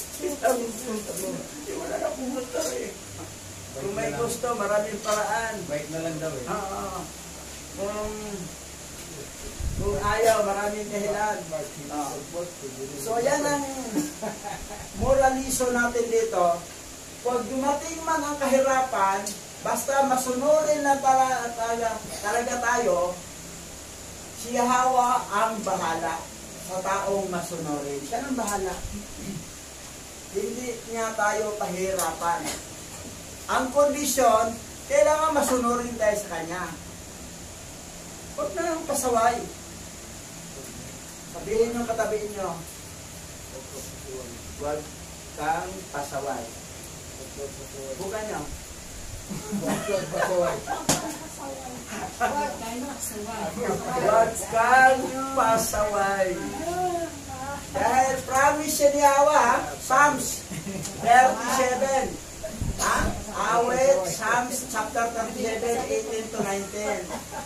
Hindi wala na pumunta eh. Kung may gusto, maraming paraan. Bait na lang daw eh. Oo. Kung, kung ayaw, maraming dahilan. Oo. So, yan ang moraliso natin dito. Pag dumating man ang kahirapan, basta masunurin na talaga, talaga, talaga tayo, si Yahweh ang bahala sa taong masunurin. Siya ang bahala. Hindi niya tayo pahirapan. Ang kondisyon, kailangan masunurin tayo sa Kanya. Huwag na lang pasaway. Sabihin nyo, katabihin nyo, huwag kang pasaway. Bukan nyo. Huwag kang pasaway. Dahil promise siya ni Awa, Psalms thirty-seven. Ha? Awit, Psalms chapter thirty-seven, eighteen to nineteen.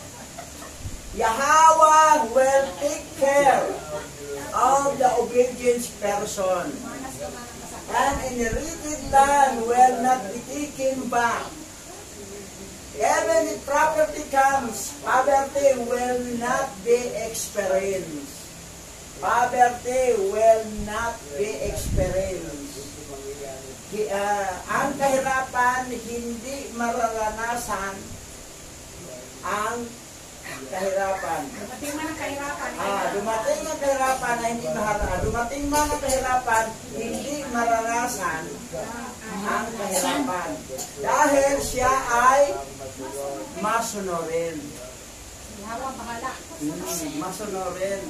Yahweh will take care of the obedient person. And inherited land will not be taken back. Even if property comes, poverty will not be experienced. Poverty will not be experienced. Uh, ang kahirapan hindi mararanasan ang kahirapan. Dumating man ang kahirapan. Ah, dumating ang kahirapan na hindi maharap. Dumating man ang kahirapan, hindi maranasan ang kahirapan. Dahil siya ay masunurin. Yawa, bahala. Hmm, masunurin.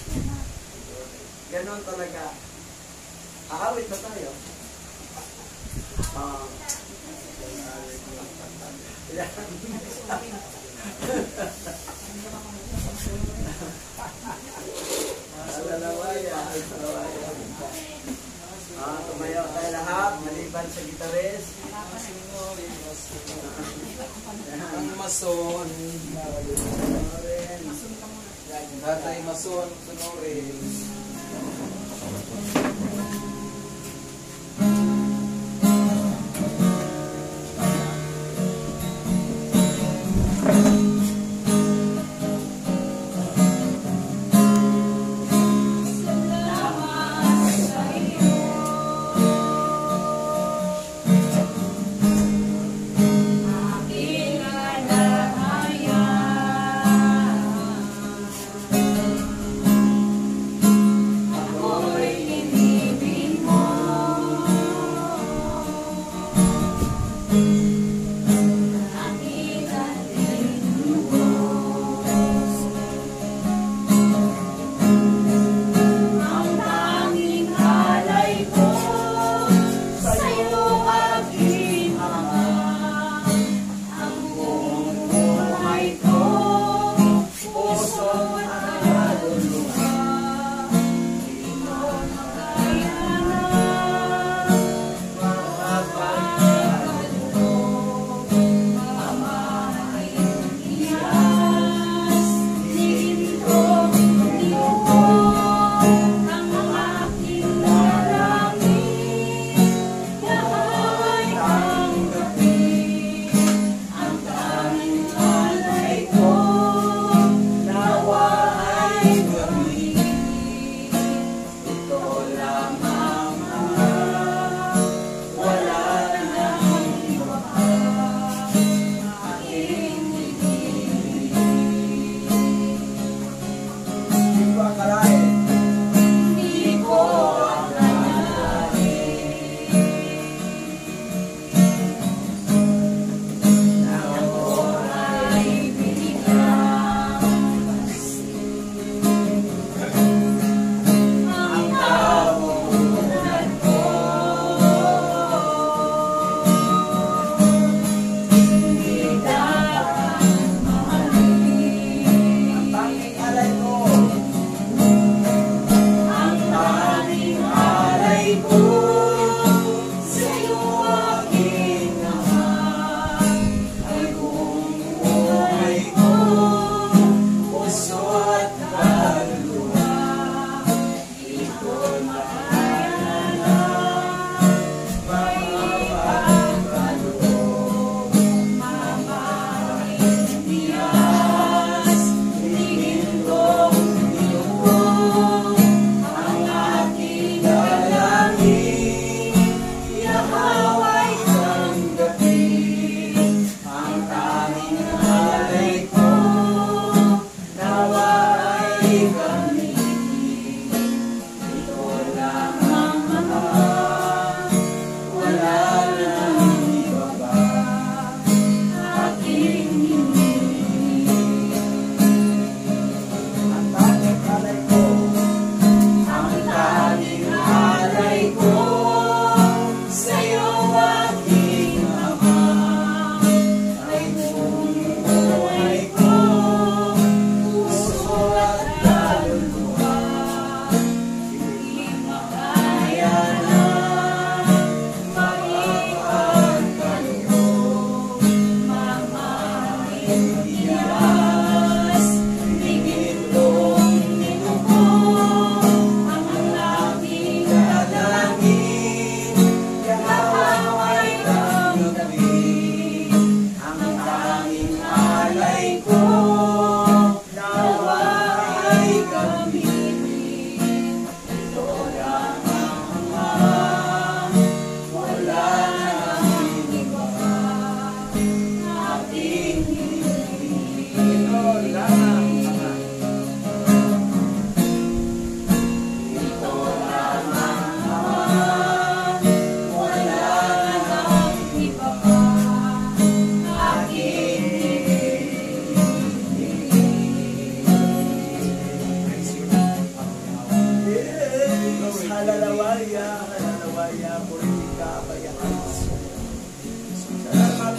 Ganon talaga. Aawit na tayo. Ah. Alalawaya, alalawaya. Ah, tumayo tayo lahat, maliban sa gitarist. Ang mason. Sunurin. Tatay mason, sunurin. Lord,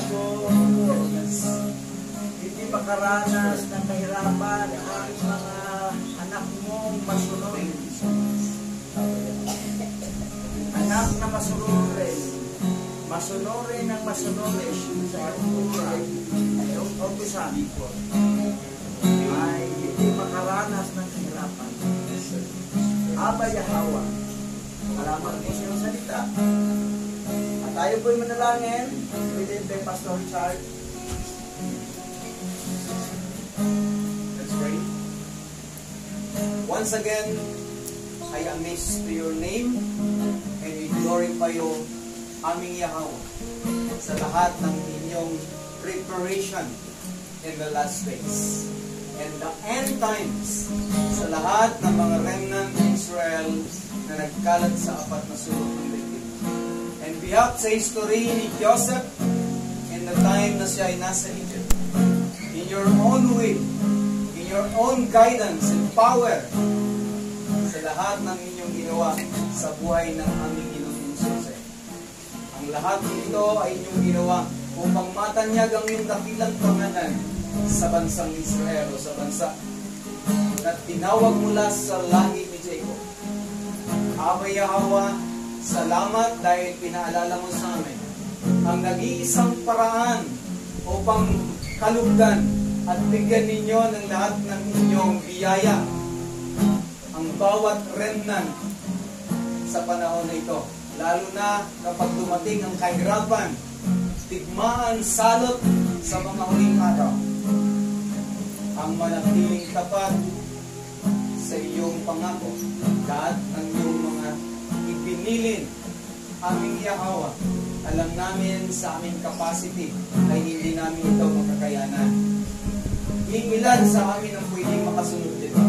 ko, hindi makaranas ng kahirapan ang mga anak mong masunurin. Anak na masunurin, masunurin ang masunurin sa iyong buhay, iyong opisan, ay hindi makaranas ng kahirapan. Aba Yahawa, salamat po sa iyong salita. At tayo po'y manalangin, within the Pastor Richard. Let's pray. Once again, I amaze to your name and we glorify you, aming Yahweh, sa lahat ng inyong preparation in the last days and the end times, sa lahat ng mga remnant ng Israel na nagkalat sa apat na sulok ng daigdig. And behalf sa history ni Joseph in the time na siya ay nasa Egypt, in your own way, in your own guidance and power, sa lahat ng inyong ginawa sa buhay ng aming Ginoong Jose. Ang lahat ng ito ay inyong ginawa upang matanyag ang iyong dakilang pangalan sa bansang Israel o sa bansa na tinawag mula sa lahi ni Jacob. Aba Yahawa, salamat dahil pinaalala mo sa amin ang nag-iisang paraan upang kalugdan at bigyan ninyo ng lahat ng inyong biyaya ang bawat remnant sa panahon na ito. Lalo na kapag dumating ang kahirapan, tigmaan, salot sa mga huling araw. Ang manatiling tapat sa iyong pangako, lahat ng iyong mga ipinilin, aming Yahawa, alam namin sa aming capacity ay hindi namin ito makakayanan. Iilan sa amin ang pwedeng makasunod dito.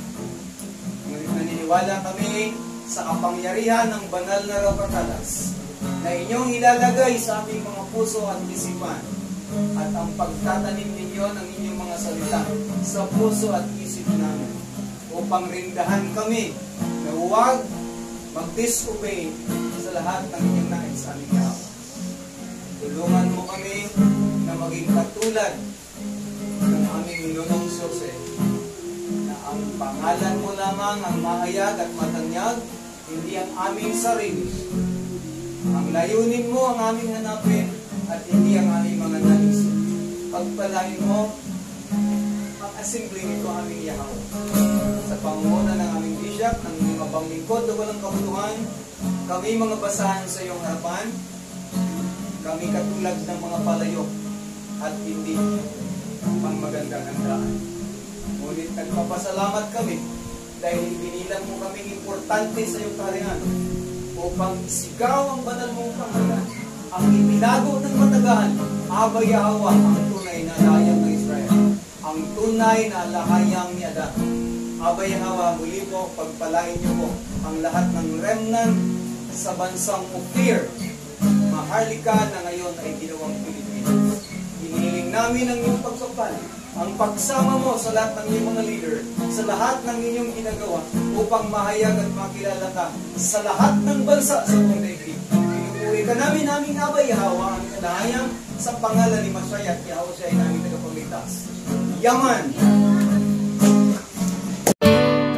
Ngunit naniniwala kami sa kapangyarihan ng banal na Rapatalas na inyong ilalagay sa aming mga puso at isipan at ang pagtatanim ninyo ng inyong mga salita sa puso at isip namin upang rindahan kami na huwag mag-disobey sa lahat ng inyong nais sa aming Yahawa. Tulungan mo kami na maging katulad ng aming Ginoong Jose na ang pangalan mo lamang ang mahayag at matanyag, hindi ang aming sarili. Ang layunin mo ang aming hanapin at hindi ang aming mga nais. Pagpalain mo ang assembling ito aming Yahawa. Sa pangunguna ng aming bishop, ng mga mabang lingkod na walang kabuluhan, kami mga basahan sa iyong harapan, kami katulad ng mga palayok at hindi pang magandang handaan. Ngunit nagpapasalamat kami dahil binilang mo kaming importante sa iyong kaharian upang isigaw ang banal mong pangalan, ang itinago ng matagal, Aba Yahawa, ang tunay na lahayang ng Israel, ang tunay na lahayang ni Adan. Aba Yahawa, muli po, pagpalain niyo po ang lahat ng remnant sa bansang Ophir, Maharlika na ngayon ay ginawang Pilipinas. Hinihiling namin ang iyong pagpapal, ang pagsama mo sa lahat ng iyong mga leader, sa lahat ng inyong ginagawa upang mahayag at makilala ka sa lahat ng bansa sa buong daigdig. Pinupuri ka namin aming Aba Yahawa, ang kalahayang sa pangalan ni Masaya at Yahawa siya ay naming tagapagligtas. Yaman!